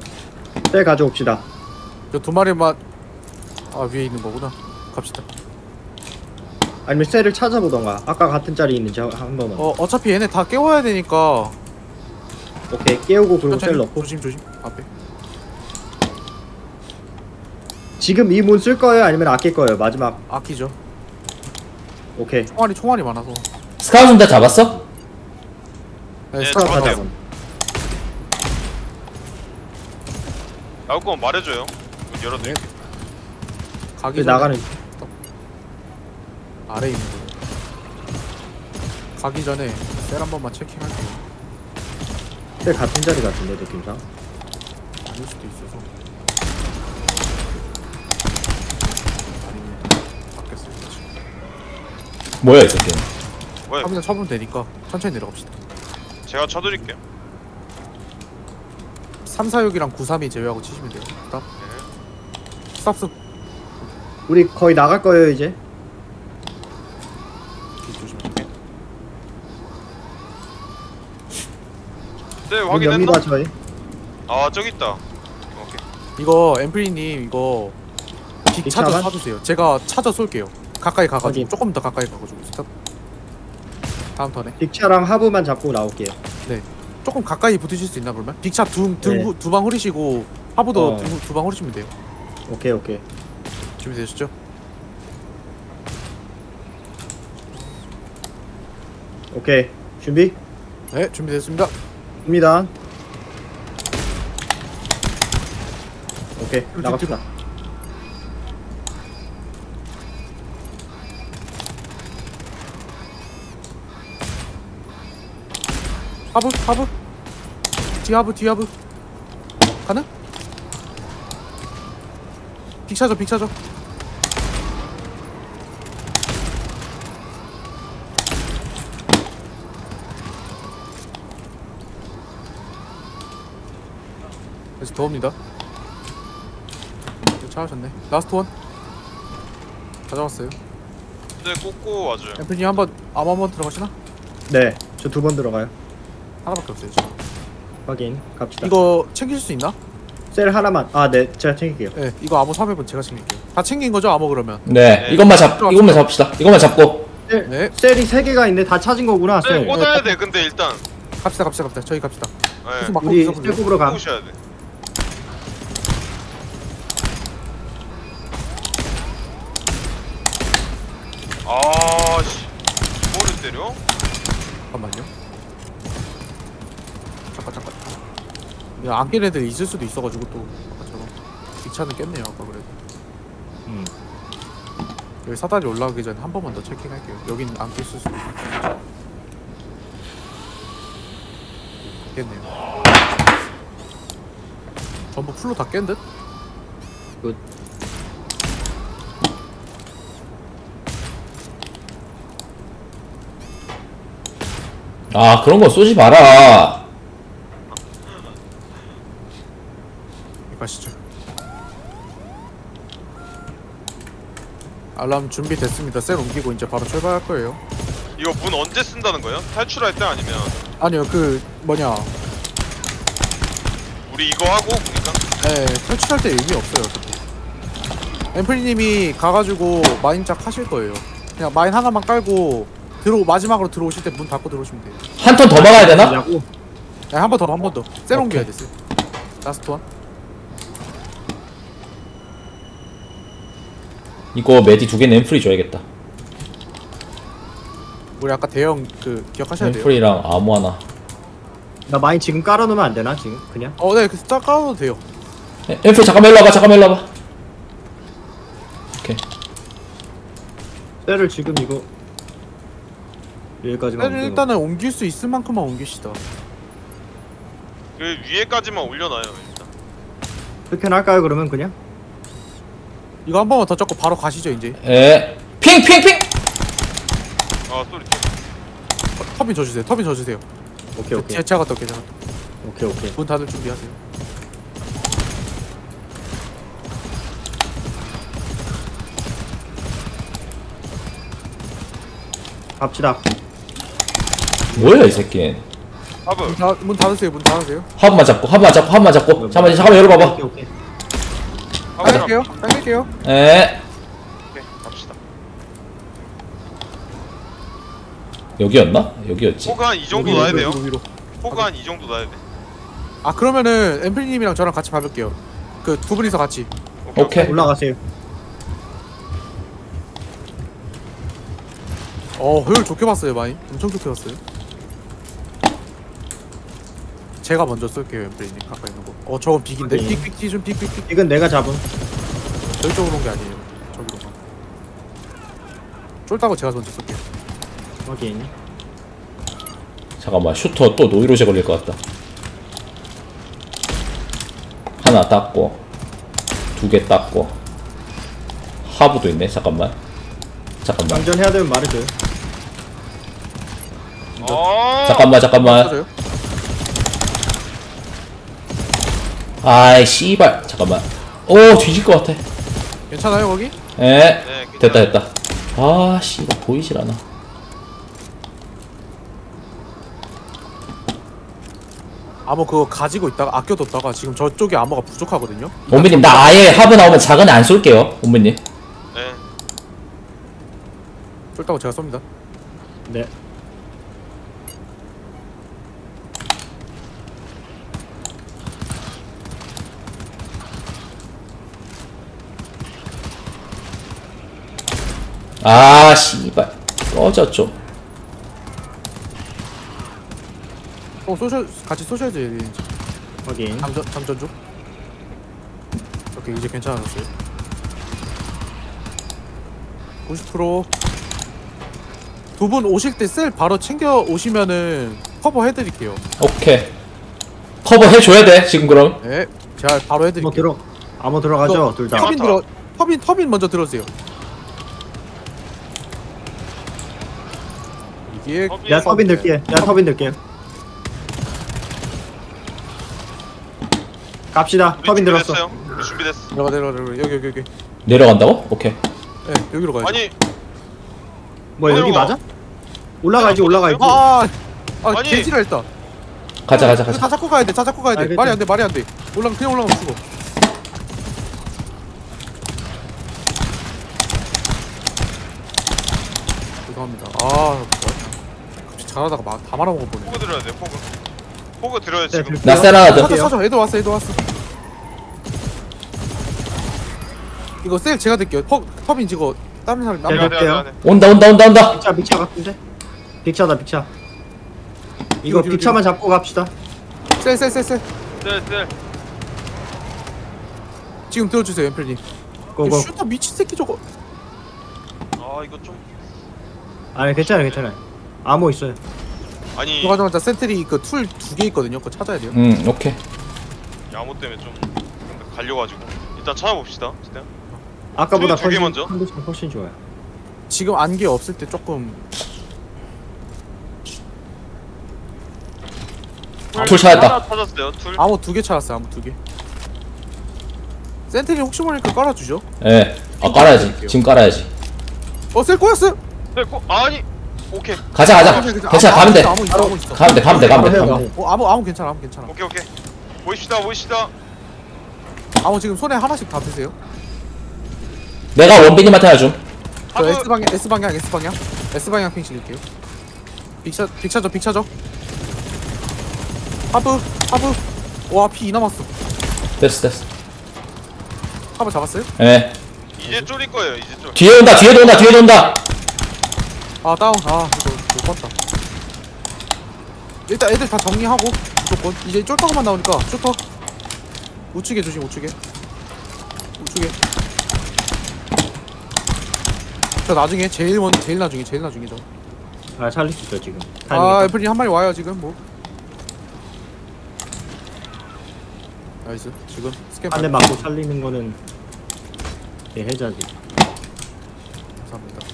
때 가져옵시다. 저 두 마리만 아 위에 있는 거구나. 갑시다. 아니면 셀을 찾아보던가. 아까 같은 자리 있는지 한- 한 번만. 어 어차피 얘네 다 깨워야 되니까 오케이 깨우고 그리고 셀 천천히 넣고. 조심 조심 앞에. 지금 이 문 쓸 거예요? 아니면 아낄 거예요? 마지막. 아끼죠. 오케이. 총알이 총알이 많아서. 스카웃은 다 잡았어? 네, 네, 스카 잡았어요. 다 번. 나올 거면 말해줘요. 문 열어드릴게요. 가기 그 전에 나가는. 아래 있는 거. 가기 전에 셀 한 번만 체킹할게요. 셀 같은 자리 같은데 느낌상. 아닐 수도 있어서. 아니면 바뀌었어요. 지금. 뭐야 이 새끼. 왜? 한번 쳐보면 되니까 천천히 내려갑시다. 제가 쳐드릴게요. 삼사육이랑 구삼이 제외하고 치시면 돼요. 스탑. 네. 스탑 스. 우리 거의 나갈 거예요 이제. 조심해. 네, 문 확인했나? 엽니다 저희. 아, 저기 있다. 오케이. 이거 엠프리님 이거 빅 빅 찾아 차만? 쏴주세요. 제가 찾아 쏠게요. 가까이 가가지고 확인. 조금 더 가까이 가가지고 스탑. 다음 턴에. 빅차랑 하부만 잡고 나올게요. 네. 조금 가까이 붙으실 수 있나 그러면? 빅차 네. 두두방 후리시고 하부도 어. 두 방 후리시면 돼요. 오케이 오케이. 준비되셨죠? 오케이. 준비? 네, 준비됐습니다. 입니다. 오케이 뒤로, 나갑시다. 하부, 하부. 뒤하부, 뒤하부. 가능? 빅차죠, 빅차죠. 그래서 더웁니다. 잘하셨네. 라스트 원. 가져왔어요. 네, 꽂고 와줘요. 엠프님 한번 암 한번 들어가시나? 네. 저 두 번 들어가요. 하나밖에 없어요 지금. 확인. 갑시다. 이거 챙기실 수 있나? 셀 하나만. 아 네. 제가 챙길게요. 네, 이거 암호 삼 회분 제가 챙길게요. 다 챙긴 거죠, 암호 그러면? 네, 네. 이것만 잡 이것만 잡읍시다. 이것만 잡고. 셀, 네, 셀이 세 개가 있는데 다 찾은 거구나. 네, 셀. 꽂아야 돼. 근데 일단. 갑시다, 갑시다, 갑시다. 저희 갑시다. 네. 계속 막 우리 꽂으세요. 셀급으로 가. 꽂으셔야 돼. 아, 씨. 뭐를 때려? 잠깐만요. 잠깐, 잠깐. 야, 안 깬 애들 있을 수도 있어가지고 또 아까처럼 빅차는 깼네요, 아까 그래도. 음. 여기 사다리 올라가기 전에 한 번만 더 체킹할게요. 여긴 안 깼을 수도 있고. 깼네요. 전부 풀로 다 깬 듯? 굿. 아 그런 거 쏘지 마라. 가시죠. 알람 준비됐습니다. 셀 옮기고 이제 바로 출발할 거예요. 이거 문 언제 쓴다는 거예요? 탈출할 때 아니면 아니요, 그 뭐냐, 우리 이거 하고 그러니까 네, 탈출할 때 의미 없어요. 어차피. 앰플리님이 가가지고 마인작 하실 거예요. 그냥 마인 하나만 깔고 들어 마지막으로 들어오실 때 문 닫고 들어오시면 돼요. 한 턴 더 막아야 되나? 냐고? 네, 한 번 더, 한 번 더. 셀 오케이. 옮겨야 됐어요. 라스트 원. 이거 메디 두 개는 엠프리 줘야겠다. 우리 아까 대형 그 기억하셔야 돼요. 엠프리랑 아무 하나. 나 마인 지금 깔아놓으면 안 되나 지금 그냥? 어, 네, 그 딱 깔아도 돼요. 에, 엠프리 잠깐만 일로 와봐. 잠깐만 일로 와봐. 오케이. 셀을 지금 이거 여기까지만. 셀을 일단은 옮길 수 있을 만큼만 옮기시다. 그 위에까지만 올려놔요 일단. 흑현 할까요 그러면 그냥? 이거 한 번만 더 잡고 바로 가시죠 이제. 에. 핑 핑 핑. 아 소리. 어, 터빈 져주세요. 터빈 져주세요. 오케이 오케이 제, 제가 갔다 올게요. 제가 갔다. 오케이 오케이. 문 닫을 준비하세요. 갑시다. 뭐야 이 새끼. 하브. 문, 닫, 문 닫으세요. 문 닫으세요. 합만 잡고 합만 잡고 합만 잡고. 잠깐만 잠깐만 열어봐봐. 오케이 오케이. 하브. 당길게요. 당길게요. 에. 오케이 갑시다. 여기였나? 여기였지. 포그 한 이 정도 위로, 놔야 위로, 돼요. 위로, 위로. 포그 한 이 정도 놔야 돼. 아 그러면은 엠플님이랑 저랑 같이 밟을게요. 그 두 분이서 같이. 오케이. 올라가세요. 어 효율 좋게 봤어요 많이. 엄청 좋게 봤어요. 제가 먼저 쏠게요 엠플님 가까이 있는 거. 어 저건 빅인데. 오케이. 빅빅 좀 빅빅빅. 이건 내가 잡음. 저희 쪽으로 온 게 아니에요. 저기로 가. 쫄다고 제가 먼저 쏠게요. 확인. 잠깐만, 슈터 또 노이로제 걸릴 것 같다. 하나 땄고, 두 개 땄고, 하부도 있네. 잠깐만. 잠깐만. 장전해야 되면 말해줘요. 아. 잠깐만, 잠깐만. 쏘져요? 아이, 씨발. 잠깐만. 오, 뒤질 것 같아. 괜찮아요 거기? 에, 네, 됐다, 됐다. 아, 씨발, 보이질 않아. 암호 그거 가지고 있다가 아껴뒀다가 지금 저쪽에 암호가 부족하거든요. 원빈님, 나 아예 하부 나오면 작은 애 안 쏠게요. 원빈님. 네. 쫄다고 제가 쏩니다. 네. 아, 씨발. 꺼졌죠. 어 쏘셔 같이 쏘셔야지 이제. 확인. 장전 장전 중. 오케이 이제 괜찮아졌어요. 구십 퍼센트. 두 분 오실 때 셀 바로 챙겨 오시면은 커버 해드릴게요. 오케이. 커버 해줘야 돼, 지금 그럼. 네, 제가 바로 아무 해드릴게요. 들어. 아무 들어가죠. 둘 다. 터빈 들어. 터빈 터빈 먼저 들어주세요. 이게 터빈. 야 터빈 들게. 야 터빈 들게. 갑시다. 우리 터빈 들었어. 준비됐어요? 우리 준비됐어. 내려가 내려가 내려가 여기 여기 여기. 내려간다고? 오케이. 네 여기로 가요. 아니 뭐 여기 내려가. 맞아? 올라가야지 올라가야지. 아, 아, 아 아니. 개지라 했다. 가자, 가자, 이거 가자. 다 잡고 가야 돼. 다 잡고 가야 돼. 알겠지. 말이 안 돼. 말이 안 돼. 올라 그냥 올라가면 죽어. 죄송합니다. 아, 갑자기 잘하다가 막 다 말아먹어 보네. 포그 들어야 돼. 포그. 포그 들어야 네, 지금. 나 셀 하나 더. 찾아 찾아. 애들 왔어. 애들 왔어. 이거 셀 제가 될게요. 터 터빈 지고 다른 사람 남. 내가- 내가 내가 내가. 온다, 온다, 온다, 온다. 빅차 빅차 같은데? 빅차다 빅차. 이거 뒤로, 뒤로, 빅차만 잡고 갑시다. 셀셀 셀 셀. 네, 네. 지금 들어주세요, 엠플님. 고고. 슈터 미친 새끼 저거. 아 이거 좀 아니 괜찮아 괜찮아. 암호 있어요. 아니 이거 가자마자 센트리 그 툴 두 개 있거든요. 그거 찾아야 돼요. 음, 오케이. 야무 때문에 좀 갈려가지고 일단 찾아봅시다. 진짜. 아까보다 두개 컨디- 먼저. 컨디션 훨씬 좋아요. 지금 안개 없을 때 조금 툴 찾았다. 하나 찾았어요. 툴. 암호 두 개 찾았어요. 암호 두 개. 센트리 혹시 모르니까 깔아주죠. 예. 아, 깔아야지. 지금 깔아야지. 어, 셀 꼬였어. 네, 고, 아니 오케이 가자, 가자. 괜찮아, 가면 돼. 암호 있어, 암호 있어. 가면 돼, 가면 돼, 가면 돼. 해요, 가면 돼. 해요. 어, 암호 암호 괜찮아, 암호 괜찮아. 오케이 오케이. 보이시다 보이시다. 암호 지금 손에 하나씩 다 드세요. 내가 원빈님한테 하나 줌. 저 하부. S 방향, S 방향, S 방향, S 방향 핑 찍을게요. 빅차, 빅차죠, 빅차죠. 하브, 하브. 와, 피 이 남았어. 됐어, 됐어. 하브 잡았어요? 예. 이제 쫄일 거예요. 이제 쫄. 뒤에 온다, 뒤에 온다, 뒤에 온다. 아, 다운. 아, 이거 못 봤다. 일단 애들 다 정리하고 무조건 이제 쫄타고만 나오니까 쫄터. 우측에 조심, 우측에. 우측에. 저 나중에 제일 먼, 제일 나중에, 제일 나중에 저. 아 살릴 수 있어 지금. 아, 애플이 한 마리 와요 지금 뭐. 나이스. 지금 스캔 한 대 맞고 살리는 거는 예, 해자지. 감사합니다.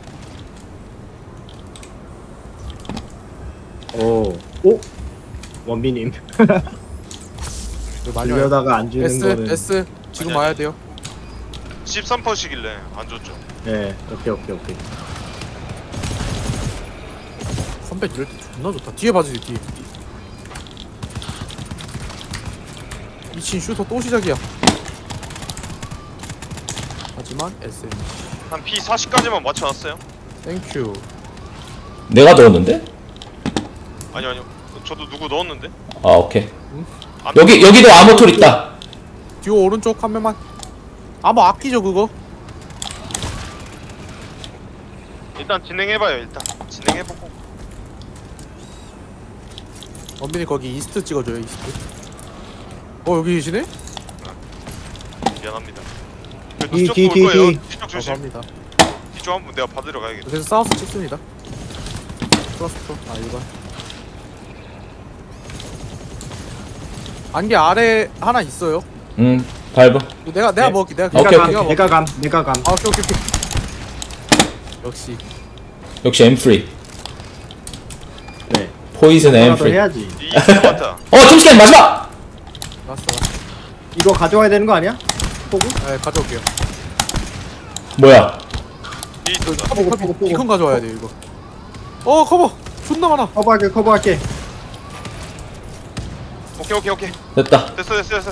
오. 오? 원빈님. 이거 많이 와요. 들려다가 안 주는 S, 거는. S. 지금 아니, 와야 아니. 돼요. 십삼 퍼센트이길래 안 줬죠. 네. 오케이 오케이 오케이. 컴백 이럴 때 존나 좋다. 뒤에 봐주세요, 뒤에. 미친 슈터 또 시작이야. 하지만 에스엠 한 피 사십까지만 맞춰놨어요. 땡큐. 내가 넣었는데? 아니 아니요. 저도 누구 넣었는데? 아 오케이. 안 여기 여기도 아모톨 있다. 듀오 오른쪽 한 명만. 아뭐 아끼죠 그거. 일단 진행해봐요. 일단 진행해보고. 원빈이 거기 이스트 찍어줘요 이스트. 어 여기 계시네? 미안합니다. 뒤, 뒤쪽 뒤, 볼 뒤, 거예요. 뒤. 뒤쪽 조심. 감사합니다. 뒤쪽 한번 내가 받으러 가야겠다. 그래서 사우스 찍습니다. 플러스 투. 아 일반. 안개 아래 하나 있어요. 음 밟아. 내가 내가 네. 먹을게. 내가 오케이, 내가 오케이. 먹을게. 내가 감 내가 감 아 오케이 오케이 오케이. 역시 역시 엠쓰리. 네 포이즌 하나 더 엠쓰리. 해야지. 이 이스마타. 어 툼스캔 마지막. 왔어. 이거 가져와야 되는 거 아니야? 포구? 네 가져올게요. 뭐야? 이 그 이스마타. 커버 포고, 커버 포고, 포고. 비컨 가져와야 돼 이거. 어 커버 존나 많아. 커버할게 커버할게. 오케이 오케이 오케이. 됐다. 됐어 됐어 됐어.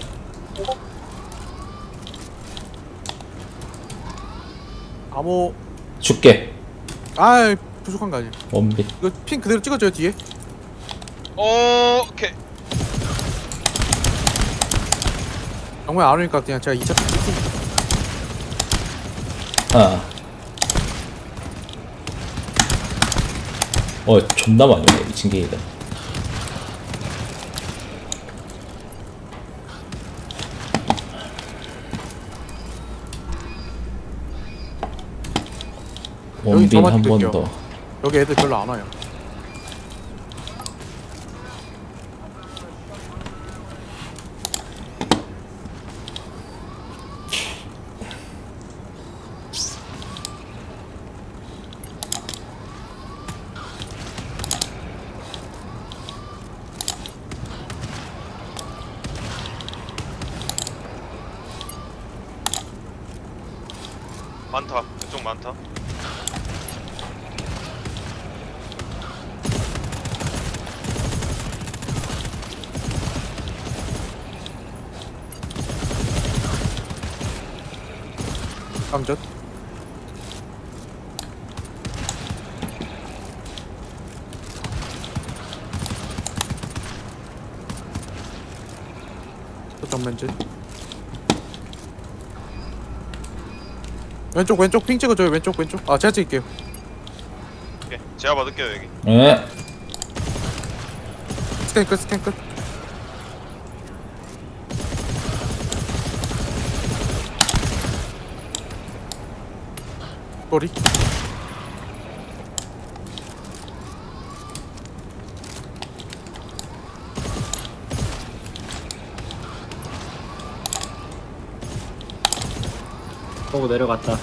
암호 줄게. 아 부족한 거 아니야. 원빈. 이거 핀 그대로 찍어줘요 뒤에. 오케이. 정말 안 오니까 그냥 제가 이 차 핀 찍습니다. 아. 어 존나 많이 오네 미친 게이다. 원빈 저만 한 번 뛸게요. 더. 여기 애들 별로 안 와요. 많다. 이쪽 많다. 깡전. 또 정면진. 왼쪽 왼쪽 핑 찍어줘요. 왼쪽 왼쪽. 아 제가 찍을게요. 오케이. 제가 받을게요 여기. 예. 스캔 끝 스캔 끝. 꼬리. 포구 내려갔다.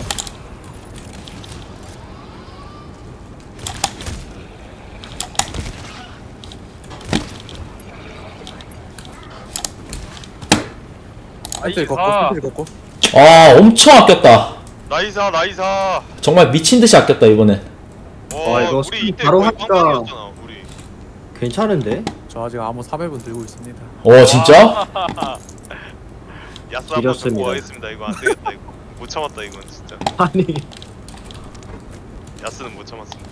센트리 걷고 아. 센트리 걷고. 아 엄청 아꼈다. 나이사 나이사. 정말 미친 듯이 아꼈다 이번엔. 와 와, 이거 우리 스킨 이때 바로 거의 합시다. 빵빵이었잖아 우리. 괜찮은데? 저 아직 암호 사백 원 들고 있습니다. 어 진짜? 야스 한번 지렸습니다. 듣고 가겠습니다. 이거 안 되겠다 이거. 못 참았다 이건 진짜. 아니 야스는 못 참았습니다.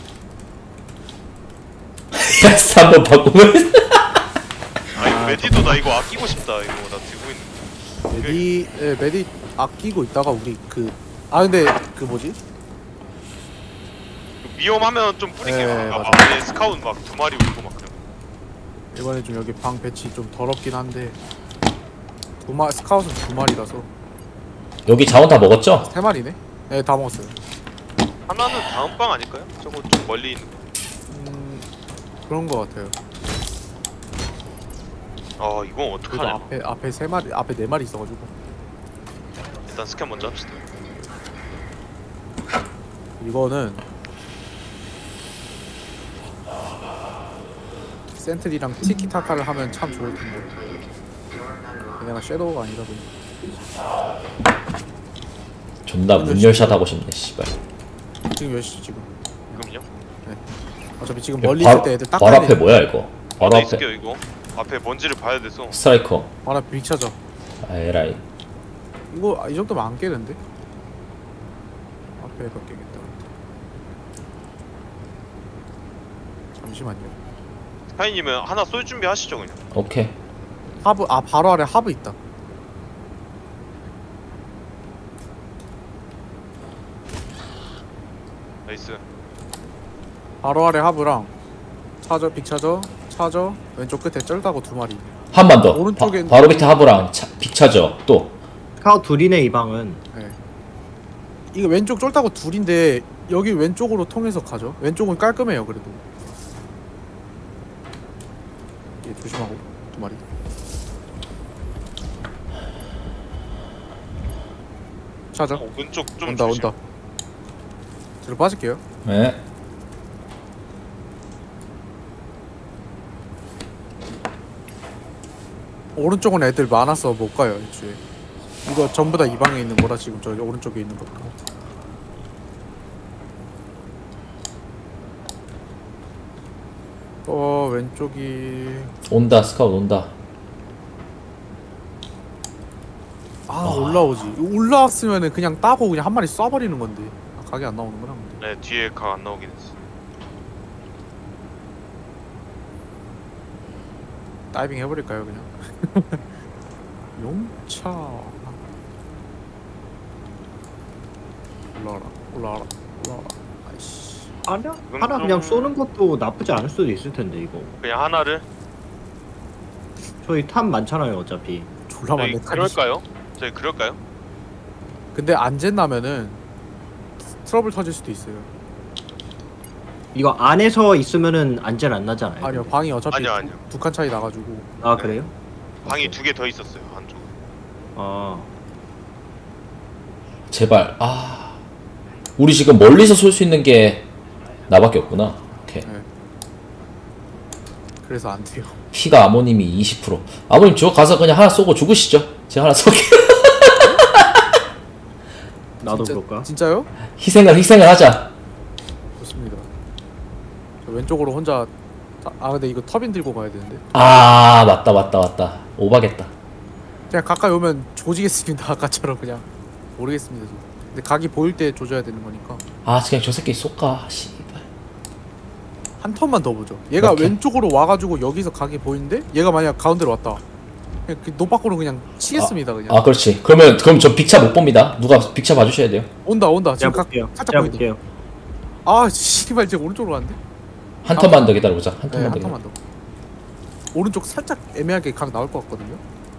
패스 한번 바꾸면. 아 이거 메디도 나 이거 아끼고 싶다 이거 나 들고 있는. 메디 예 메디 아끼고 있다가 우리 그 아 근데 그 뭐지? 위험하면 좀 뿌릴게요. 네, 아, 맞아. 앞에 스카웃 막 두 마리 울고 막 그래. 이번에 좀 여기 방 배치 좀 더럽긴 한데 두 마 스카웃은 두 마리라서 여기 자원 다 먹었죠? 세 마리네? 네 다 먹었어요. 하나는 다음 방 아닐까요? 저거 좀 멀리 있는 거. 음 그런 거 같아요. 아 이건 그래도 어떡하냐. 앞에 앞에 세 마리 앞에 네 마리 있어가지고 일단 스캔 먼저 합시다. 이거는 센트리랑 티키타카를 하면 참 좋을 텐데 얘네가 섀도우가 아니다 보니 존나 문열샷 하고 싶네 씨발. 지금 몇 시죠 지금? 지금요? 어차피 지금 야, 멀리 바- 있을 때 애들 딱 바로 가야 앞에 돼. 뭐야 이거? 바로 나 앞에 있을게요 이거. 앞에 먼지를 봐야 돼서. 스트라이커. 바로 앞에 빅차죠. 아 에라이. 이거 아, 이 정도면 안 깨는데? 앞에 몇 개겠다. 잠시만요. 스카이님은 하나 쏠 준비 하시죠 그냥. 오케이. 하브 아 바로 아래 하브 있다. 나이스. 바로 아래 하브랑 차저 빅차저 차저 왼쪽 끝에 쩔다고 두 마리. 한 번 더. 오른쪽엔- 바, 바로 밑에 하부랑 차, 빅차죠. 또. 스카우 둘이네 이 방은. 네. 이거 왼쪽 쫄다고 둘인데 여기 왼쪽으로 통해서 가죠. 왼쪽은 깔끔해요 그래도. 예, 조심하고 두 마리. 찾아. 어, 오른쪽 좀 온다 조심. 온다. 뒤로 빠질게요. 네. 오른쪽은 애들 많아서 못 가요 애초에. 이거 전부 다 이 방에 있는 거라 지금 저기 오른쪽에 있는 것도. 어 왼쪽이 온다. 스카웃 온다. 아 올라오지. 올라왔으면은 그냥 따고 그냥 한 마리 쏴버리는 건데. 아, 각이 안 나오는구나. 근데. 네 뒤에 각 안 나오긴 했어. 다이빙 해버릴까요 그냥? 용차. 올라와라 올라와라 올라와라. 아이씨. 하나 이건 하나 좀- 그냥 쏘는 것도 나쁘지 않을 수도 있을 텐데 이거. 그냥 하나를. 저희 탑 많잖아요 어차피. 졸라 저희 많네. 그럴까요? 저희 그럴까요? 근데 안 잰다면은 트러블 터질 수도 있어요. 이거 안에서 있으면은 안전 안 나잖아요. 아니요 근데. 방이 어차피 아니요, 아니요. 두 칸 차이 나가지고. 아 그래요? 방이 두 개 더 있었어요 한쪽. 아 제발. 아. 우리 지금 멀리서 쏠 수 있는 게 나밖에 없구나. 오케이. 네. 그래서 안 돼요. 피가 아모님이 이십 퍼센트. 아모님 저 가서 그냥 하나 쏘고 죽으시죠. 제가 하나 쏠게. 나도 진짜- 그럴까? 진짜요? 희생을 희생을 하자. 좋습니다. 저 왼쪽으로 혼자. 아 근데 이거 터빈 들고 가야 되는데. 아 맞다 맞다 맞다. 오바겠다. 그냥 가까이 오면 조지겠습니다. 아까처럼 그냥. 모르겠습니다. 저. 근데 각이 보일 때 조져야 되는 거니까. 아 그냥 저 새끼 쏠까. 씨발. 한 턴만 더 보죠. 얘가 오케이. 왼쪽으로 와가지고 여기서 각이 보이는데 얘가 만약 가운데로 왔다. 그냥 그 노밖으로 그냥 치겠습니다. 그냥. 아 그렇지. 그러면 그럼 저 빅차 못 봅니다. 누가 빅차 봐주셔야 돼요. 온다 온다. 지금 제가 각 볼게요. 살짝 제가 보인다. 볼게요. 아 씨발 이제 오른쪽으로 갔는데. 한 턴만 더 기다려보자. 한 네, 턴만 한 더 기다려. 턴만 더. 오른쪽 살짝 애매하게 각 나올 것 같거든요.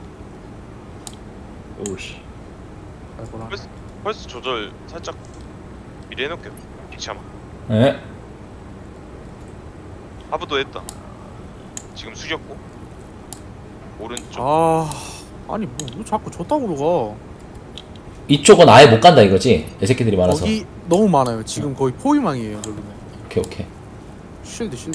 오씨. 알거나. 펄스, 펄스 조절 살짝 미리 해놓을게요. 빅차만. 네. 하부도 했다. 지금 숙였고. 오른쪽. 아 아니 뭐, 뭐 자꾸 저따구로 가. 이쪽은 아예 못 간다 이거지. 애 새끼들이 많아서. 거기 너무 많아요. 지금 거의 포위망이에요. 여기는. 오케이 오케이. 쉴드 쉴드.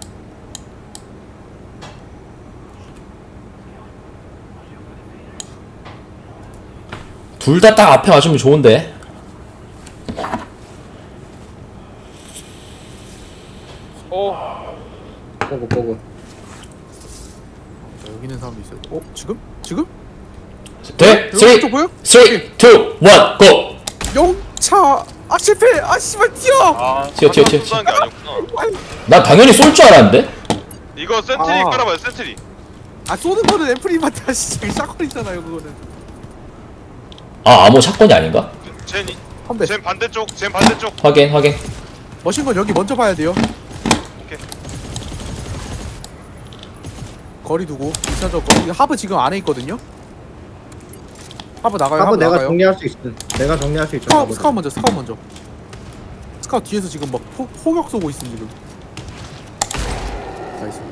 둘 다 딱 앞에 와주면 좋은데. 어. 보고 보고. 자, 여기 있는 사람도 있어요. 어 지금? 지금? 돼? 여기 쓰리, 쪽 보여? 쓰리, 투, 원, 고! 영차. 아 실패. 아 씨발 뛰어. 아, 튀어, 튀어, 튀어, 쏜다는 게 아니었구나. 나 당연히 쏠 줄 알았는데? 이거 센트리 아. 깔아봐요, 센트리. 아 쏘는 거는 앰플리한테 하시지. 샷건이잖아요 그거는. 아 아모 샷건이 아닌가? 젠, 컴백. 젠 반대쪽, 젠 반대쪽. 확인 확인. 머신건 여기 먼저 봐야 돼요. 오케이. 거리 두고 이차저 거리. 하브 지금 안에 있거든요. 하브 나가요. 하부 하브 내가 나가요. 정리할 수 있어. 내가 정리할 수 있죠. 스카우 하부는. 스카우 먼저. 스카우 먼저. 스카우 뒤에서 지금 막 포, 포격 쏘고 있음 지금. 나이스.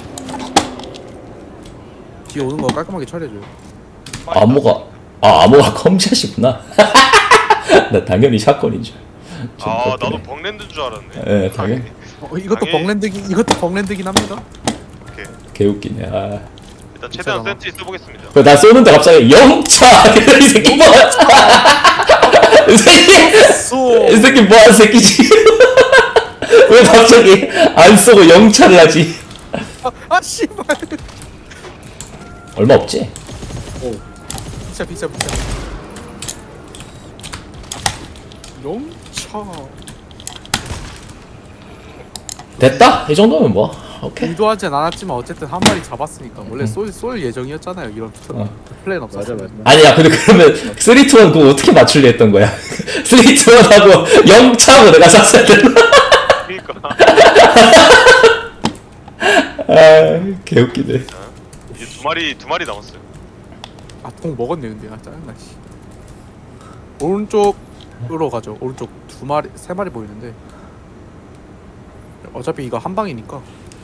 뒤에 오는 거 깔끔하게 처리해줘요. 아모가 아 아모가 컴샷이구나. 나 당연히 샷건인 줄. 좀 아, 컸더니. 나도 벙랜드인 줄 알았네. 예, 당연히. 어, 이것도 당연히- 벙랜드긴 이것도 벙랜드긴 합니다. 오케이. 개웃기네. 아. 일단 최대한 괜찮아. 센트리 써보겠습니다. 그나 쏘는데 갑자기 영차! 이 새끼 뭐야? 이 새끼! 쏘. 이 새끼 뭐하는 새끼지? 왜 갑자기 안 쏘고 영차를 하지? 아, 아 씨발. 얼마 없지? 오. 비싸 비싸 비싸. 영차. 됐다? 이 정도면 뭐 오케이. 의도하진 않았지만 어쨌든 한 마리 잡았으니까 원래 쏠, 쏠 예정이었잖아요. 이런 어. 플랜 맞아 없었어. 맞아. 아니야 근데 그러면 삼, 이, 일 그거 어떻게 맞추려 했던 거야? 삼, 이, 일 하고 영 차고 내가 쐈어야 됐나? 그니까. 아 개웃기네. 이제 두 마리 두 마리 남았어요. 아통 먹었네 근데 아 짜증나 씨. 오른쪽으로 가죠. 오른쪽 두 마리 세 마리 보이는데 어차피 이거 한 방이니까.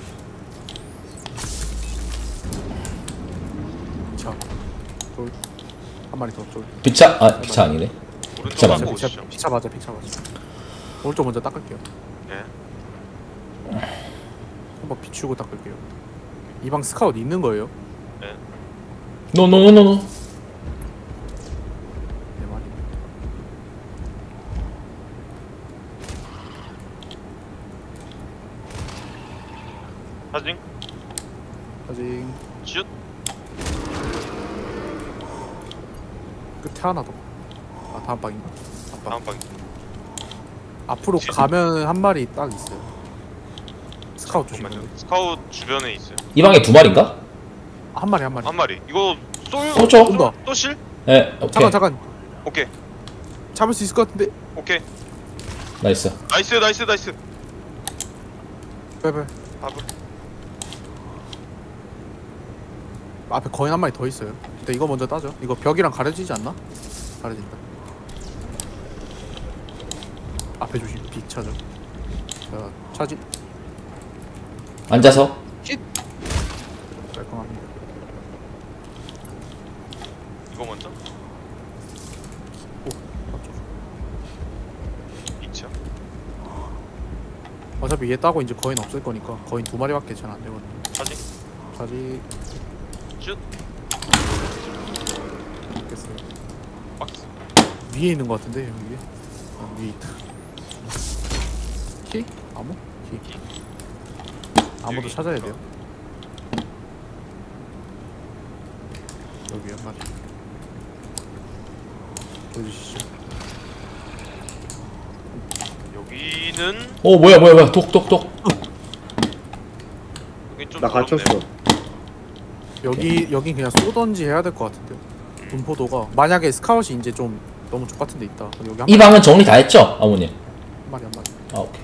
자, 쫄. 한 마리 더 쫄. 비차 아 비차 아니네. 오른쪽 자, 깎고 비차 비차 오시죠. 비차 맞아 비차 맞아. 오른쪽 먼저 닦을게요. 예. 한번 비추고 닦을게요. 이 방 스카웃 있는 거예요? 노노노노노. 네 마리. 사진. 아직 슛. 끝에 하나 더. 아 다음 방인가? 앞방. 다음 방. 앞으로 지- 가면 한 마리 딱 있어요. 스카웃 조심해요. 잠깐만요. 스카웃 주변에 있어요. 이 방에 두 마리인가? 아, 한 마리 한 마리. 한 마리. 이거 쏠. 쏘죠. 온다. 또 실? 예 오케이 잠깐 잠깐. 오케이. 잡을 수 있을 것 같은데. 오케이. 나이스. 나이스 나이스 나이스. 빼빼. 밥을. 앞에 거인 한 마리 더 있어요. 근데 이거 먼저 따죠. 이거 벽이랑 가려지지 않나? 가려진다. 앞에 조심. 빅 차죠. 자, 차지. 앉아서. 깔끔합니다. 이거 먼저. 오, 맞죠. 이 차. 어차피 얘 따고 이제 거인 없을 거니까 거인 두 마리밖에 잘 안 되거든요. 사진. 차지. 슛. 됐어요. 박스. 위에 있는 것 같은데 여기 위에. 아, 위에 있다. 키? 암호? 키. 암호도 여기. 찾아야 돼요. 여기 한 마리. 보여주시죠. 여기는 오 뭐야 뭐야 뭐야 독독독. 여기 좀 나 더럽네요. 갇혔어. 여기 여기 그냥 쏘던지 해야 될 것 같은데요. 분포도가 만약에 스카웃이 이제 좀 너무 족 같은 데 있다. 그럼 여기 한 이 방은 정리 다 했죠 아버님? 마리 한 마리. 아 오케이.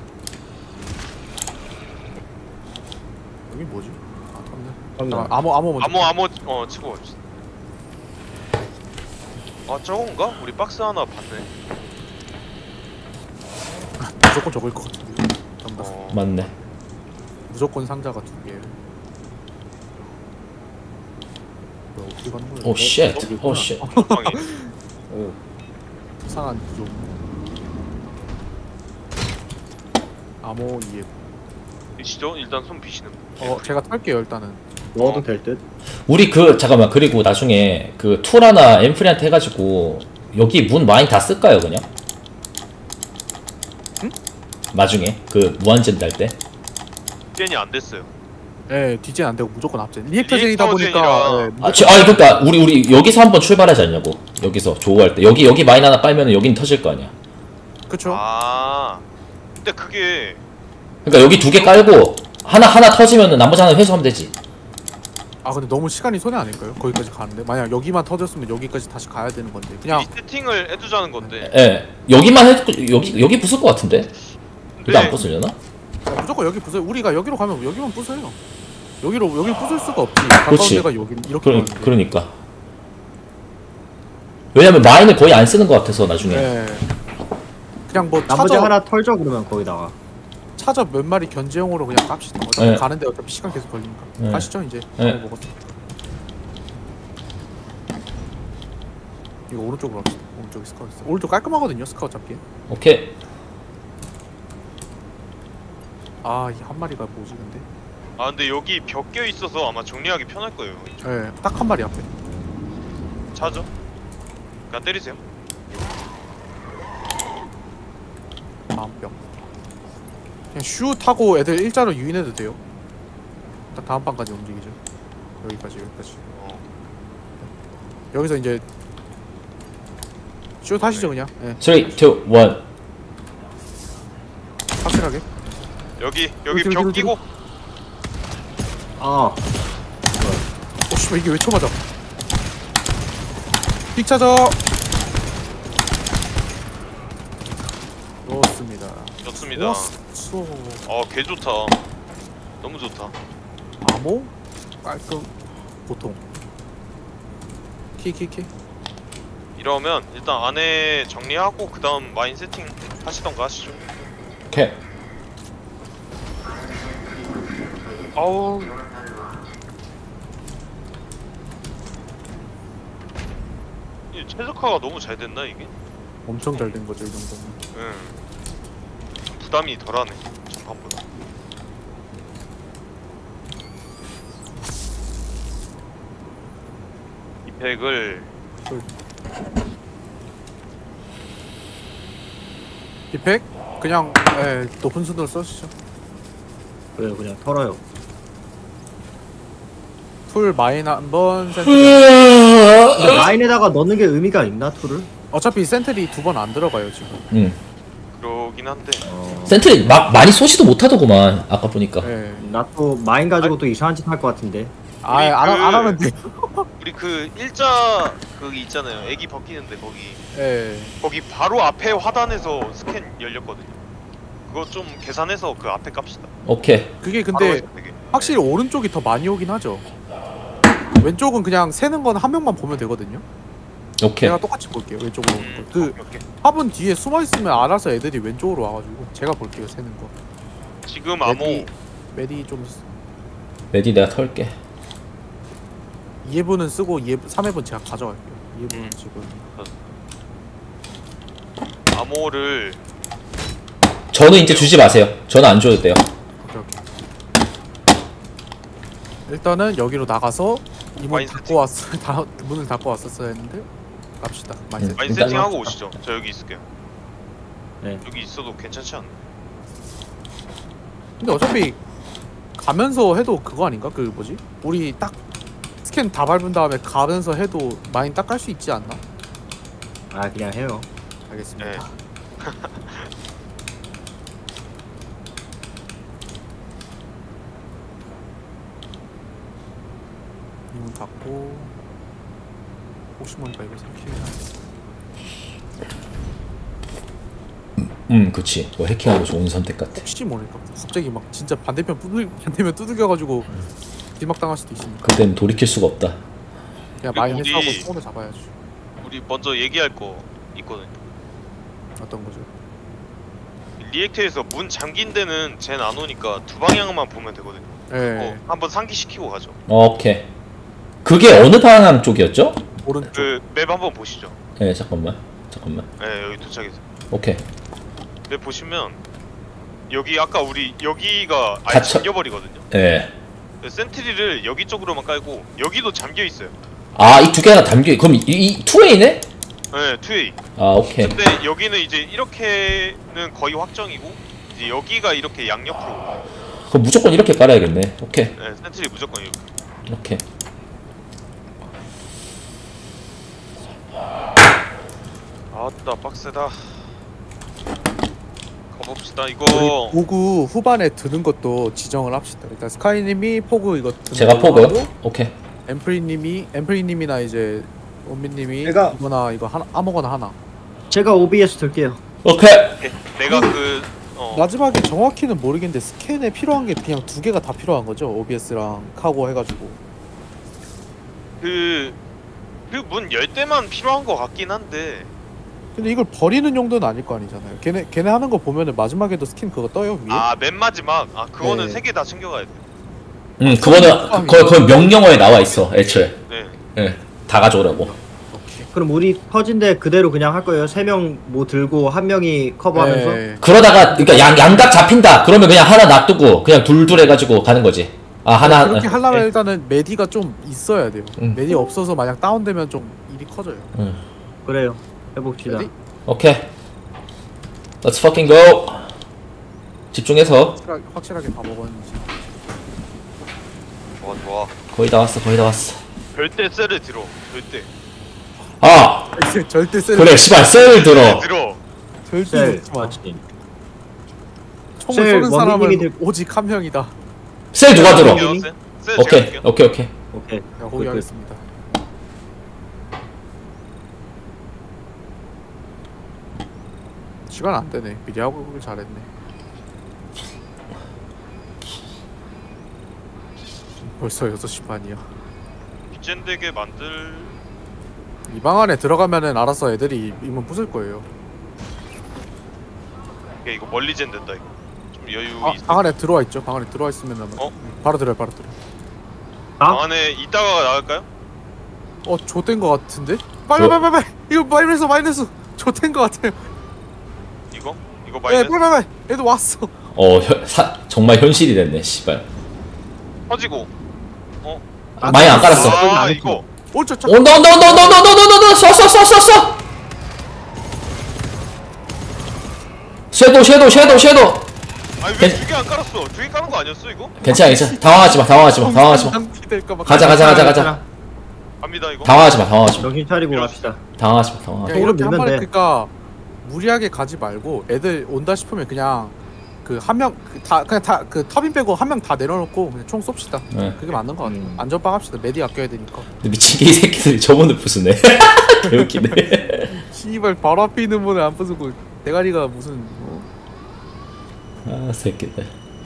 여기 뭐지? 아 탐내. 탐내. 아, 암호 암호 먼저. 암호 암호 어 치고 갑시다. 아 저건가? 우리 박스 하나 봤네. 무조건 적을 것 같은데. 전부 다. 어. 맞네. 무조건 상자가 두 개예요. 뭐야 어떻게 가는 거야? 오 쉣. 오 쉣. 방에 오. 이상한 구조. 암호 이에. 계시죠? 일단 손 비시는. 어 제가 털게요 일단은. 넣어도 어. 될 듯? 우리 그 잠깐만 그리고 나중에 그 투라나 엠프리한테 해가지고 여기 문 많이 다 쓸까요 그냥? 응? 나중에 그 무한젠 달 때. 젠이 안 됐어요. 예, 뒤젠 안 되고 무조건 앞젠. 리액터젠이다 리액터 보니까. 젠이라. 예, 아, 지, 아 그러니까 우리 우리 여기서 한번 출발하지 않냐고. 여기서 조우할 때 여기 여기 마인 하나 빨면은 여긴 터질 거 아니야. 그쵸? 아. 근데 그게 그러니까 여기 두 개 깔고 하나 하나 터지면은 나머지 하나 회수하면 되지. 아 근데 너무 시간이 손해 아닐까요? 거기까지 가는데 만약 여기만 터졌으면 여기까지 다시 가야 되는 건데 그냥 리세팅을 해두자는 건데. 예. 여기만 해 여기 여기 부술 것 같은데. 여기 안 부술려나? 야, 무조건 여기 부숴요. 우리가 여기로 가면 여기만 부숴요. 여기로 여기 부술 수가 없지. 가까운 그렇지. 데가 여기 이렇게 그러, 가는데. 그러니까. 왜냐면 마인을 거의 안 쓰는 것 같아서 나중에. 예. 그냥 뭐 나머지 차저 하나 털죠 그러면 거기다가. 차저 몇 마리 견제용으로 그냥 깝시다. 어차피 예. 가는데 어차피 시간 계속 걸리니까. 예. 가시죠 이제. 예. 다 먹었어. 이거 오른쪽으로 갑시다. 오른쪽에 스카웃 있어. 오른쪽 깔끔하거든요. 스카웃 잡기. 오케이. 아 이 한 마리가 뭐지 근데? 아 근데 여기 벽 껴 있어서 아마 정리하기 편할 거예요. 예. 딱 한 마리 앞에. 차죠? 그냥 때리세요. 다음 병. 그냥 슈 타고 애들 일자로 유인해도 돼요. 딱 다음 방까지 움직이죠. 여기까지 여기까지. 어. 여기서 이제 슈 타시죠 그냥. 예. 삼, 이, 일. 확실하게. 여기 여기 여기, 벽 여기, 끼고 아 어 씨발 이게 왜 쳐맞아? 픽 찾아. 넣었습니다. 좋습니다. 좋았어. 어개 좋다. 너무 좋다. 암호 깔끔 보통. 키키키. 이러면 일단 안에 정리하고 그 다음 마인 세팅 하시던가 하시죠. 오케이. 아우 이 최적화가 너무 잘 됐나 이게? 엄청 잘 된 거죠 이 정도면. 응. 부담이 덜하네 전판보다. 이 팩을 디팩 그냥 에 높은 순으로 써주죠. 그래요 그냥 털어요. 풀 마인 한번 센트리. 근데 라인에다가 넣는 게 의미가 있나 툴을? 어차피 센트리 두 번 안 들어가요 지금. 음. 그러긴 한데 어... 센트리 막 많이 쏘지도 못하더구만 아까 보니까. 예. 나 또 마인 가지고 또 이상한 짓 할 것 같은데. 아예 안, 그- 안 하면 돼. 우리 그 일자 거기 있잖아요. 애기 벗기는데 거기 예. 거기 바로 앞에 화단에서 스캔 열렸거든요. 그거 좀 계산해서 그 앞에 깝시다. 오케이. 그게 바로 근데 해서 되게. 확실히 오른쪽이 더 많이 오긴 하죠. 왼쪽은 그냥 세는 건 한 명만 보면 되거든요. 오케이. 제가 똑같이 볼게요. 왼쪽으로. 오는 음, 거. 그 오케이, 오케이. 화분 뒤에 숨어 있으면 알아서 애들이 왼쪽으로 와가지고 제가 볼게요. 세는 거. 지금 암호 메디, 메디 좀 레디 내가 털게. 이 회분은 쓰고 이 회분, 삼 회분 제가 가져갈게요. 이 회분은 음. 지금 암호를 저는 이제 주지 마세요. 저는 안 줘도 돼요. 오케이 오케이. 일단은 여기로 나가서 이 문 와인 닫고 왔어. 다 문을 닫고 왔었어야 했는데 갑시다. 많이 음. 세팅. 마인 일단- 세팅하고 오시죠. 저 여기 있을게요. 네. 여기 있어도 괜찮지 않나? 근데 어차피 가면서 해도 그거 아닌가? 그 뭐지? 우리 딱 스캔 다 밟은 다음에 가면서 해도 많이 딱 깔 수 있지 않나? 아 그냥 해요. 알겠습니다. 네. 이 문 닫고 혹시 모르니까 이거 삼키면 음, 그치. 뭐 해킹하고 좋은 선택 같아. 혹시 모르니까 갑자기 막 진짜 반대편 두들 반대면 두들겨가지고 길막 당할 수도 있으니까 그땐 돌이킬 수가 없다. 그냥 마인 우리- 해소하고 손을 잡아야지. 우리 먼저 얘기할 거 있거든요. 어떤 거죠? 리액트에서 문 잠긴 데는 쟨 안 오니까 두 방향만 보면 되거든요. 예. 어, 한번 상기시키고 가죠. 오케이. 그게 어느 방향 쪽이었죠? 오른쪽. 그 맵 한번 보시죠. 네, 잠깐만. 잠깐만. 네, 여기 도착해서 오케이. 맵 보시면 여기 아까 우리 여기가 아예 닫혀- 잠겨버리거든요. 네. 센트리를 여기 쪽으로만 깔고 여기도 잠겨 있어요. 아, 이 두 개가 담겨. 그럼 이, 이 투웨이네? 네, 투웨이. 아, 오케이. 근데 여기는 이제 이렇게는 거의 확정이고 이제 여기가 이렇게 양옆으로. 그럼 무조건 이렇게 깔아야겠네. 오케이. 네, 센트리 무조건 이렇게. 오케이. 아따 빡세다. 가봅시다 우리 이거. 보구 후반에 드는 것도 지정을 합시다. 일단 스카이님이 포그 이거 드는 제가 걸로 포그. 하고, 오케이. 엠프리님이 엠프리님이나 이제 원민님이 제가- 이거나 이거 하나 아무거나 하나. 제가 오비에스 들게요. 오케이. 내가 그 어. 마지막에 정확히는 모르겠는데 스캔에 필요한 게 그냥 두 개가 다 필요한 거죠. 오비에스랑 카고 해가지고. 그 그 문 열 때만 필요한 것 같긴 한데 근데 이걸 버리는 용도는 아닐 거 아니잖아요. 걔네 걔네 하는 거 보면은 마지막에도 스킨 그거 떠요 위에. 아 맨 마지막 아 그거는 네. 세 개 다 챙겨가야 돼. 음, 그거는 거의 거의 명령어에 나와 있어. 애초에. 네. 예. 다 가져오라고. 오케이. 그럼 우리 퍼진데 그대로 그냥 할 거예요. 세 명 뭐 들고 한 명이 커버하면서. 네. 그러다가 그러니까 양 양각 잡힌다. 그러면 그냥 하나 놔두고 그냥 둘둘 해가지고 가는 거지. 아 하나. 그렇게 하려면 예. 일단은 메디가 좀 있어야 돼요. 음. 메디 없어서 만약 다운되면 좀 일이 커져요. 음. 그래요. 해봅시다. 메디 오케이. Let's fucking go. 집중해서. 확실하게, 확실하게 다 먹었는지. 좋아 좋아. 거의 다 왔어. 거의 다 왔어. 절대 셀을 들어. 절대. 아 절대 셀 그래 씨발 셀을 들어. 들어. 절대 셀 놓지 마. 맞지. 총을 셀 쏘는 사람은 원빈님이 들- 오직 한 명이다. 셀 누가 들어? 셀 셀 제가 오케이 할게요. 오케이 오케이. 오케이. 야, 굿, 굿. 호위하겠습니다. 시간 안 되네. 미리 하고 그걸 잘했네. 벌써 여섯 시 반이야. 빗젠되게 만들 이 방 안에 들어가면은 알아서 애들이 이문 부술 거예요. 이게 이거 멀리 젠 된다 이거. 좀 여유 아, 있어. 방 안에 들어와 있죠. 방 안에 들어와 있으면 어? 바로 들어요. 바로 들어. 방 안에 이따가 나갈까요? 어, 좆된 거 같은데? 빨리 빨리 빨리 빨리. 이거 마이너스 마이너스. 좆된 거 같아요. 이거? 이거 예, 마이너스 빨리 빨리 빨리. 애들 왔어. 어 현, 사, 정말 현실이 됐네 씨발. 터지고. 어? 많이 안 깔았어. 아 이거. 오른쪽 차. 온다 온다 온다 온다 온다 온다 온다 온다 쏴쏴쏴쏴 섀도우 섀도우 섀도우 섀도우. 아니 괜- 왜 두 개 안 깔았어? 두 개 까는 거 아니었어 이거? 괜찮아 괜찮아. 당황하지 마 당황하지 마 당황하지 마. 낭비될까 봐. 가자 가자 가자 가자. 갑니다 이거. 당황하지 마 당황하지 마 정신 차리고 이럴 갑시다. 당황하지 마 당황하지 마. 그냥 이렇게 한 밀면 번에 돼. 그러니까 무리하게 가지 말고 애들 온다 싶으면 그냥 그 한 명 다 그냥 다 그 터빈 빼고 한 명 다 내려놓고 그냥 총 쏩시다. 네. 그게 맞는 것 같아요. 음. 안전빵 합시다. 메디 아껴야 되니까. 근데 미친 게 이 새끼들이 저번에 부수네. 개웃기네. 씨발 바로 앞에 있는 분을 안 부수고 대가리가 무슨 뭐. 아 새끼들.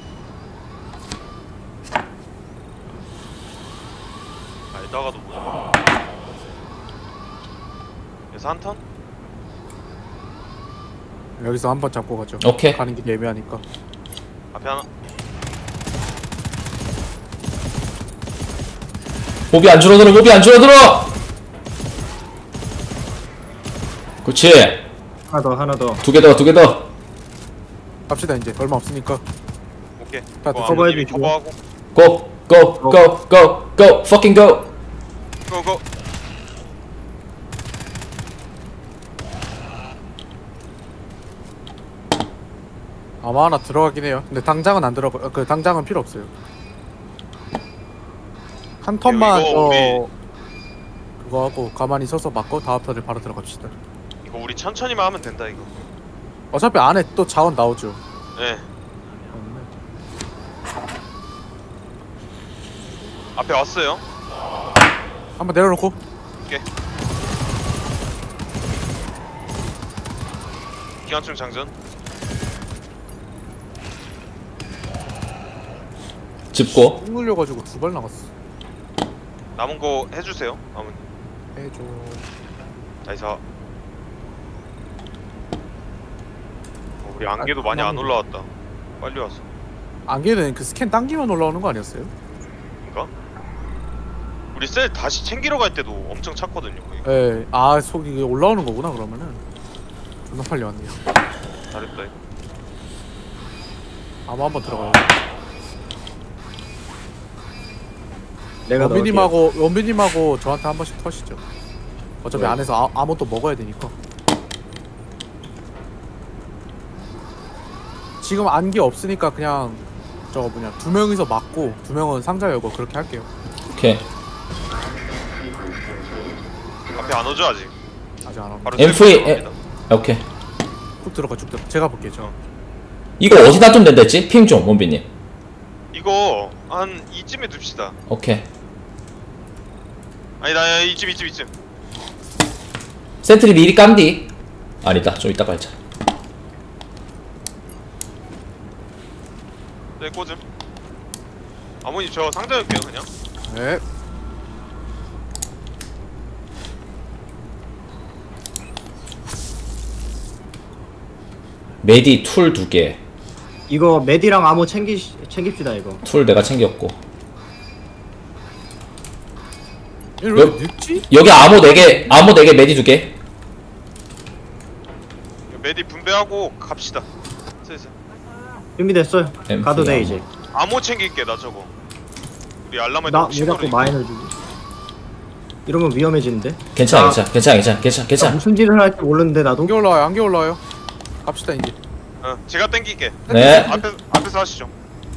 아 이따가도 보자. 그래서 한 턴? 여기서 한 번 잡고 가죠. 오케이. 가는 길이 애매하니까. 앞에 하나. 몹이 안 줄어들어 몹이 안 줄어들어. 그렇지. 하나 더, 하나 더. 두 개 더 두 개 더. 갑시다 이제 얼마 없으니까. 오케이. 다 이거 커버해 아버님이 주시고. 커버하고. 고! 고! 고! 고! 고! fucking go! 고고. 아마 하나 들어가긴 해요. 근데 당장은 안 들어가. 어, 그 당장은 필요 없어요. 한 턴만 이거 어 우리- 그거 하고 가만히 서서 맞고 다음 턴에 바로 들어갑시다. 이거 우리 천천히만 하면 된다 이거. 어차피 안에 또 자원 나오죠. 네. 앞에 왔어요. 한번 내려놓고. 기관총 장전. 짚고 꾹 눌려가지고 두 발 나갔어. 남은 거 해주세요. 남은. 해줘. 나이스. 어, 우리 안개도 아, 많이 안 남은 거. 올라왔다. 빨리 왔어. 안개는 그 스캔 당기면 올라오는 거 아니었어요? 그니까? 우리 셀 다시 챙기러 갈 때도 엄청 찼거든요. 거기. 예. 아, 속 이게 올라오는 거구나 그러면은. 존나 빨리 왔네요. 잘했다 이거. 아마 한번 들어가요. 내가 넣을게. 원빈님하고 원빈님하고 저한테 한 번씩 터시죠. 어차피 네. 안에서 아, 아무것도 먹어야 되니까. 지금 안개 없으니까 그냥 저거 뭐냐 두 명이서 맞고 두 명은 상자 열고 그렇게 할게요. 오케이. 앞에 안 오죠 아직. 아직 안 하고. 바로 엠프리, 셀 에- 들어갑니다. 오케이. 쭉 들어가 쭉 들어가. 제가 볼게요. 저. 이거 어디다 좀 된다 했지? 핑 좀 원빈님. 이거 한 이쯤에 둡시다. 오케이. 아니 나 이쯤 이쯤 이쯤. 센트리 미리 깜디. 아니다 좀 이따 깔자. 네 꽂음. 아버님 저 상자 열게요 그냥. 네. 메디 툴 두 개. 이거 메디랑 암호 챙기 챙깁시다 이거. 툴 내가 챙겼고. 얘왜 여- 늦지? 여기 암호 네 개, 암호 네 개, 메디 두 개. 메디 분배하고 갑시다. 슬슬. 준비됐어요. 엠프 가도 돼 암호. 이제. 암호 챙길게 나 저거. 우리 알람에 나 왜 자꾸 마이너 주지? 이러면 위험해지는데? 괜찮아, 나- 괜찮아, 괜찮아, 괜찮아, 괜찮아, 나 괜찮아. 무슨 짓을 할지 모르는데 나도. 안개 올라와요. 안개 올라와요. 갑시다 이제. 어, 제가 땡길게. 네. 앞에 앞에서 하시죠.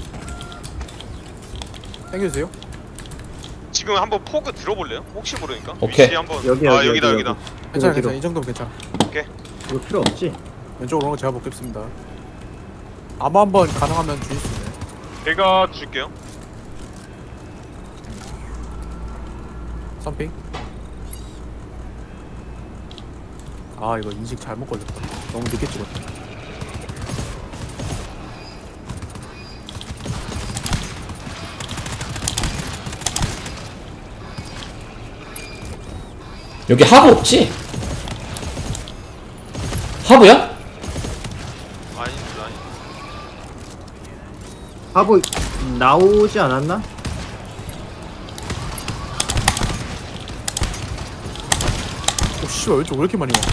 당겨주세요. 지금 한번 포그 들어볼래요? 혹시 모르니까. 오케이. 위치 한번. 여기, 아 여기, 여기다 여기, 여기다. 괜찮아 뒤로. 괜찮아. 이 정도면 괜찮아. 이거 필요 없지? 왼쪽으로 오는 거 제가 먹겠습니다. 아마 한번 가능하면 주실 수 있나요? 제가 줄게요. 썸핑. 아 이거 인식 잘못 걸렸다. 너무 늦게 찍었다. 여기 하부 없지? 하부야? 아니 아니. 하부 나오지 않았나? 오 씨발 왼쪽 왜 이렇게 많이 와?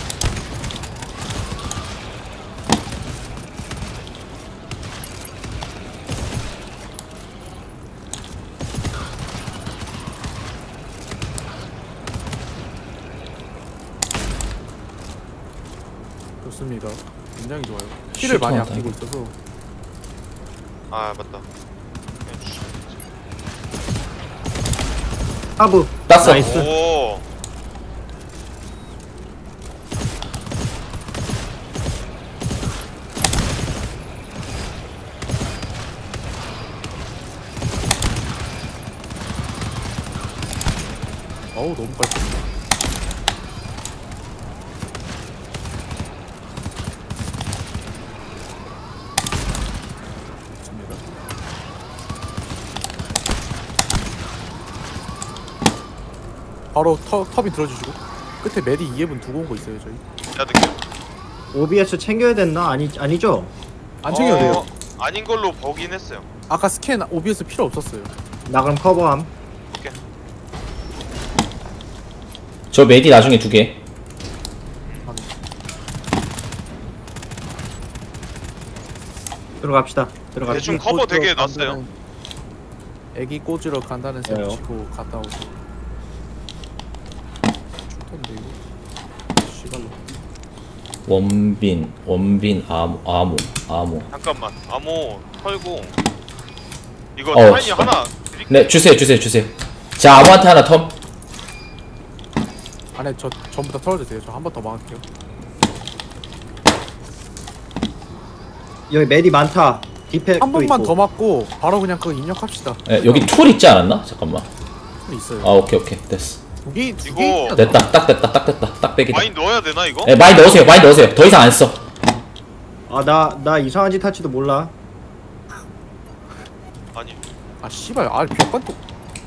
좋습니다. 굉장히 좋아요. 힐을 많이 슈퍼하다, 아끼고 이거. 있어서 아 맞다. 그냥 주시면 되지. 하부. 땄어. 나이스. 오. 어우 너무 깔끔해. 좋습니다. 바로 터, 터빈 들어주시고 끝에 메디 이 앱은 두고 온 거 있어요 저희. 제가 드릴게요. 오비에스 챙겨야 됐나? 아니 아니죠? 안 챙겨도 돼요. 어, 아닌 걸로 보긴 했어요. 아까 스캔 오비에스 필요 없었어요. 나 그럼 커버함. 저 메디 나중에 두 개. 들어갑시다. 들어갑시다. 대충 커버 되게 해놨어요. 애기 꽂으러 간다는 왜요? 셈 치고 갔다 오고. 죽던데 이거. 씨발로. 원빈, 원빈, 아모, 아모, 아모. 잠깐만. 암호 털고 이거 어, 타이니 씨발. 하나 드릴게요. 네, 주세요, 주세요, 주세요. 자, 아무한테 하나 텀. 안에 저 전부 다 털어주세요. 저 한 번 더 막을게요. 여기 메디 많다. 디팩 한 번만 더 맞고 바로 그냥 그거 입력합시다. 네, 여기 툴 있지 않았나? 잠깐만. 툴 있어요. 아, 오케이, 오케이. 됐어. 두개 두 이거 개. 됐다, 딱 됐다, 딱 됐다. 딱 빼기다. 마인 넣어야 되나 이거? 네, 많이 넣으세요, 많이 넣으세요. 더 이상 안 써. 아나 나 이상한 짓 할지도 몰라. 아니. 아 씨발 아 벽관 또.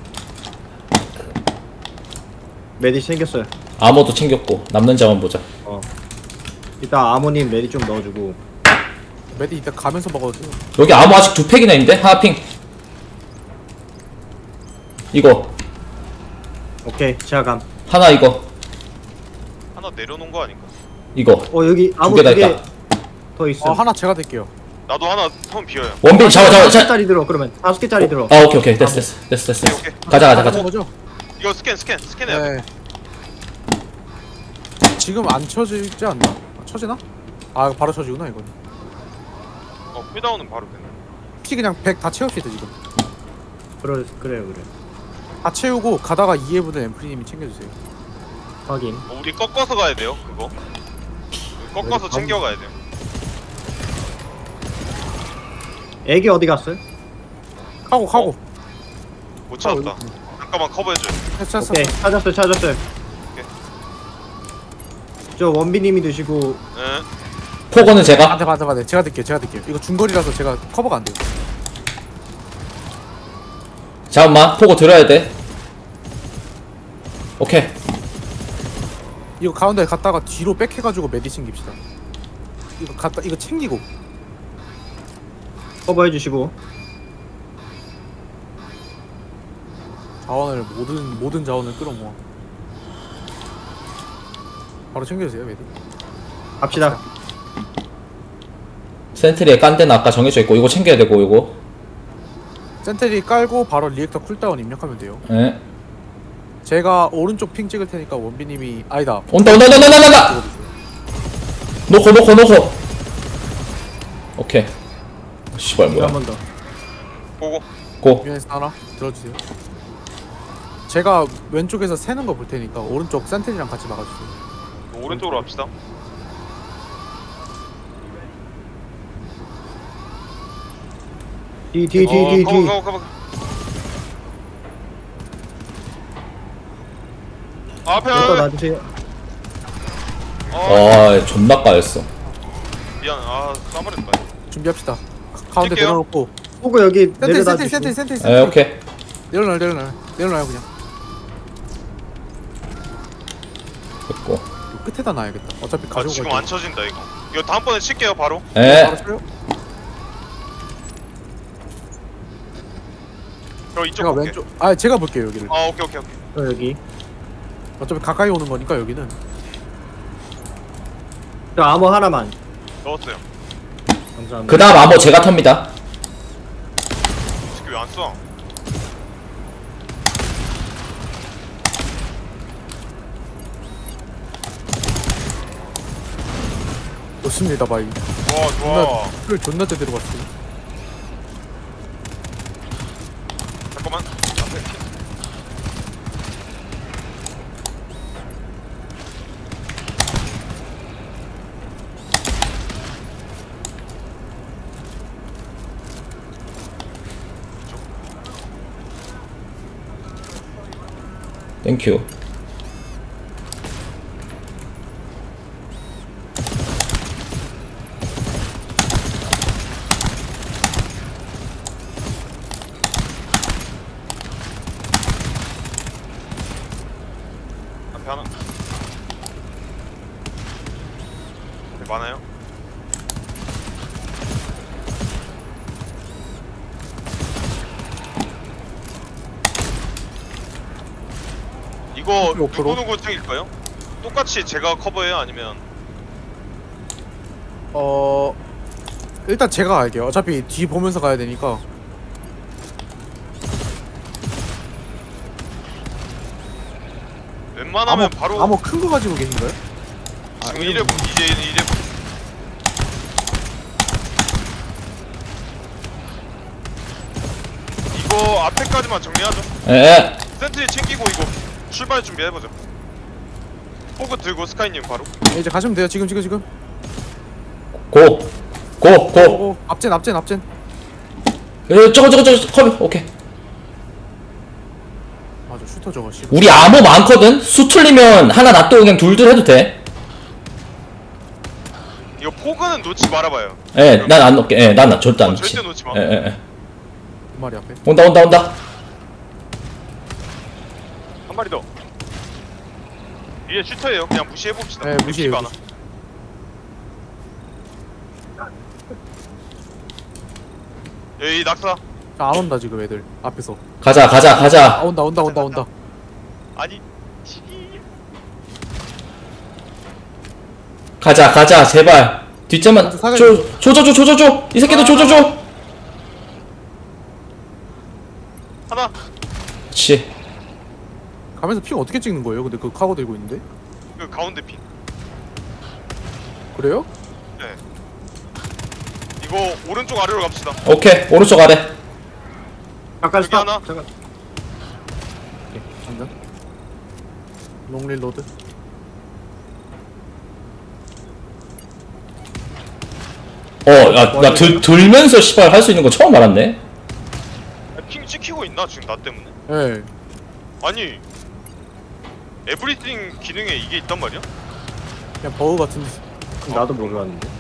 메디 챙겼어요. 아모도 챙겼고 남는 자만 보자. 어. 이따 아모님 메디 좀 넣어주고. 메디 이따 가면서 먹어도 돼요. 여기 아모 아직 두 팩이나 있는데? 하나 핑. 이거 오케이 제가 감. 하나 이거 하나 내려놓은 거 아닌가? 이거 어 여기 아모 두 개 다 두 개 있다. 더 있어. 아 하나 제가 될게요. 나도 하나 턴 비어요. 원빈 잡아 잡아 다섯 잡아. 개짜리 들어 그러면 다섯 개짜리 들어. 아 오케이 오케이 됐어 됐어 됐어 됐어. 됐어. 오케이, 오케이. 가자 가자 가자. 거죠? 이거 스캔 스캔 스캔해야 돼. 네. 지금 안 쳐지지 않나? 아, 쳐지나? 아 바로 쳐지구나 이건. 어 쿨다운은 바로 되네. 피 그냥 백 다 채웁시다 지금. 그래 그래 그래. 다 채우고 가다가 이에 붙은 앰프리님이 챙겨주세요. 확인. 어, 우리 꺾어서 가야 돼요 그거. 꺾어서 여기 챙겨가야 돼요. 애기 어디 갔어요? 카고 카고. 못 찾았다. 잠깐만 커버해줘요. 됐어 됐어. 오케이 찾았어요 찾았어요. 저 원빈님이 드시고 네. 포고는 제가 안돼 안돼 안돼 제가 될게요 제가 될게요. 이거 중거리라서 제가 커버가 안 돼요. 잠깐만 포고 들어야 돼. 오케이. 이거 가운데 갔다가 뒤로 백해가지고 메디 챙깁시다. 이거 갔다 이거 챙기고. 커버해 주시고. 자원을 모든 모든 자원을 끌어모아. 바로 챙겨주세요 메디. 갑시다. 센트리에 깐 데는 아까 정해져 있고 이거 챙겨야 되고 이거. 센트리 깔고 바로 리액터 쿨다운 입력하면 돼요. 예. 제가 오른쪽 핑 찍을 테니까 원빈님이 아니다. 온다 온다 온다 온다 온다, 온다. 놓고 놓고 놓고. 오케이. 씨발 뭐야. 한 번 더. 보고. 고. 유엔스 하나 들어주세요. 제가 왼쪽에서 새는 거 볼 테니까 오른쪽 센트리랑 같이 막아주세요. 오른쪽으로 갑시다. 뒤 뒤 어, 뒤 뒤 가봐 뒤. 가봐 가봐. 아, 앞에 여기다 앞에. 놔주세요. 어, 아 존나 까였어. 미안. 아, 까버렸다. 준비합시다. 가- 가운데 뛸게요. 내려놓고. 호구 여기 센트 내려다 센트 센트 주시고. 센트 에 센트. 오케이. 내려놔요 내려놔요 내려놔요 그냥. 됐고. 이 끝에다 놔야겠다. 어차피 아, 가지고 지금 갈 안 쳐진다 이거. 이거 다음번에 칠게요 바로. 에. 바로 쳐요? 저 이쪽 제가 볼게. 왼쪽. 아 제가 볼게요 여기를. 아, 오케이 오케이 오케이. 저 여기. 어차피 가까이 오는 거니까 여기는. 저 암호 하나만. 넣었어요. 감사합니다. 그다음 암호 제가 텁니다. 지금 왜 안 써? 좋습니다 바이. 좋아 좋아. 를 존나 제대로 봤어. 잠깐만. 앞에. 땡큐. 앞에 하나. 앞에 많아요? 이거 몇 프로? 누구 누구 챙길까요? 똑같이 제가 커버해요? 아니면 어 일단 제가 갈게요. 어차피 뒤 보면서 가야 되니까. 웬만하면 암호 바로 암호 큰 거 가지고 계신가요? 지금 아, 일 회 이제 일 회 이거 앞에까지만 정리하죠. 에. 센트리 챙기고 이거 출발 준비해보죠. 포그 들고 스카이님 바로. 네, 이제 가시면 돼요. 지금 지금 지금. 고. 고. 고. 오, 오 앞젠 앞젠 앞젠. 에, 저거 저거 저거 컵. 오케이. 맞아 슈터 저거 씨. 우리 암호 많거든. 수 틀리면 하나 놔두고 그냥 둘둘 해도 돼. 이거 포그는 놓지 말아봐요. 에, 난 안 넣게. 에, 난 절대 안 어, 넣지. 절대 놓지 마. 에, 에, 에. 두 마리 앞에. 온다 온다 온다. 한 마리 더. 이게 슈터예요. 그냥 무시해봅시다. 네, 무시해요, 맵지가 않아. 여기 낙사. 자, 안 온다 지금 애들 앞에서. 가자 가자 아 가자. 온다 온다 온다 온다. 아니. 가자 가자 제발. 뒷점만 사가지. 줘 조져줘 조져줘. 이 새끼도 조져줘. 하나. 치. 가면서 핑 어떻게 찍는 거예요? 근데 그 카고 들고 있는데. 그 가운데 핀. 그래요? 네. 이거 오른쪽 아래로 갑시다. 오케이 오른쪽 아래. 잠깐 여기 스탑. 하나. 잠깐. 오케이 잠깐. 롱릴로드. 어야나 들면서 씨발 할 수 있는 거 처음 알았네. 핑 찍히고 있나 지금 나 때문에? 예. 네. 아니. 에브리띵 기능에 이게 있단 말이야? 그냥 버그 같은데. 나도 몰랐는데.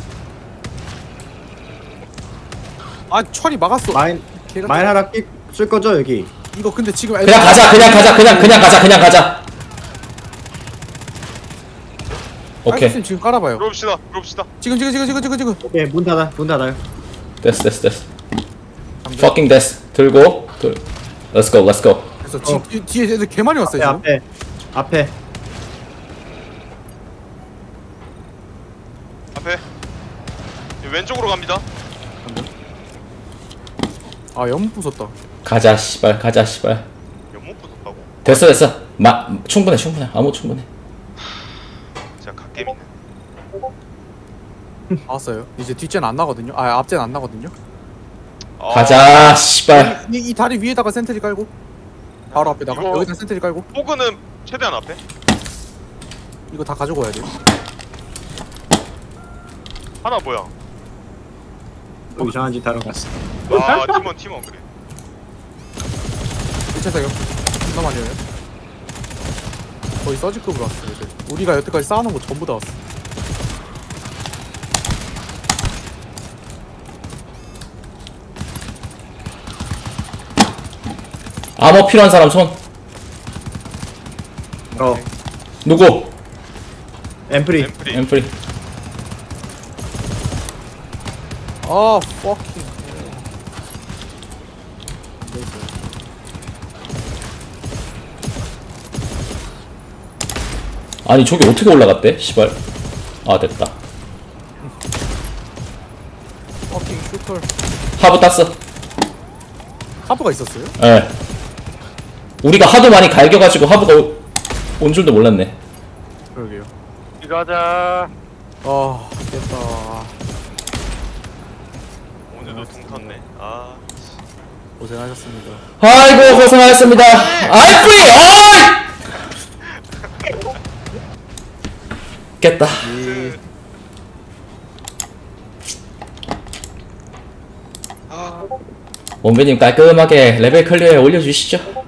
아 철이 막았어. 마인 걔가 마인 하나 끼, 쓸 거죠 여기. 이거 근데 지금 그냥 가자 그냥 가자 그냥 그냥 가자 그냥 가자. 오케이 님 지금 깔아봐요. 들어봅시다. 들어봅시다. 지금 지금 지금 지금 지금 지금. 오케이 문 닫아 문 닫아요. 됐어 됐어 됐어. fucking 됐어. 들고 들. Let's go let's go. 그래서 지금 뒤, 뒤에 애들 개 많이 왔어요 앞에 지금. 앞에 앞에. 앞에. 왼쪽으로 갑니다. 아 연못 부쉈다. 가자 씨발 가자 씨발. 연못 부쉈다고? 됐어 됐어. 마 충분해 충분해 아무 충분해. 제가 갓겜이네. 나왔어요. 이제 뒷젠 안 나거든요. 아 앞젠 안 나거든요. 아, 가자 씨발. 이, 이 다리 위에다가 센트리 깔고 바로 앞에다가 이거- 여기다 센트리 깔고 포그는 최대한 앞에. 이거 다 가지고 와야 돼요. 하나 뭐야? 또 이상한 짓 하러 갔어. 아 팀원 팀원 그래. 일 차 사격 존나 많이 해요. 거의 서지급으로 왔어 얘들. 우리가 여태까지 쌓아놓은 거 전부 다 왔어. 아머 필요한 사람 손. 어, 누구? 앰프리. 엠프리. 엠프리. 아 fucking 아니 저기 어떻게 올라갔대? 시발. 아 됐다. fucking 슈퍼. 하부 땄어. 하부가 있었어요? 예. 우리가 하도 많이 갈겨가지고 하부가 오- 온 줄도 몰랐네. 그러게요. 가자. 아 깼다. 오늘도 통 탔네. 아. 고생하셨습니다. 아이고 고생하셨습니다. 아이 프리. 어이! 깼다. 예. 아. 원배님 깔끔하게 레벨 클리어에 올려주시죠.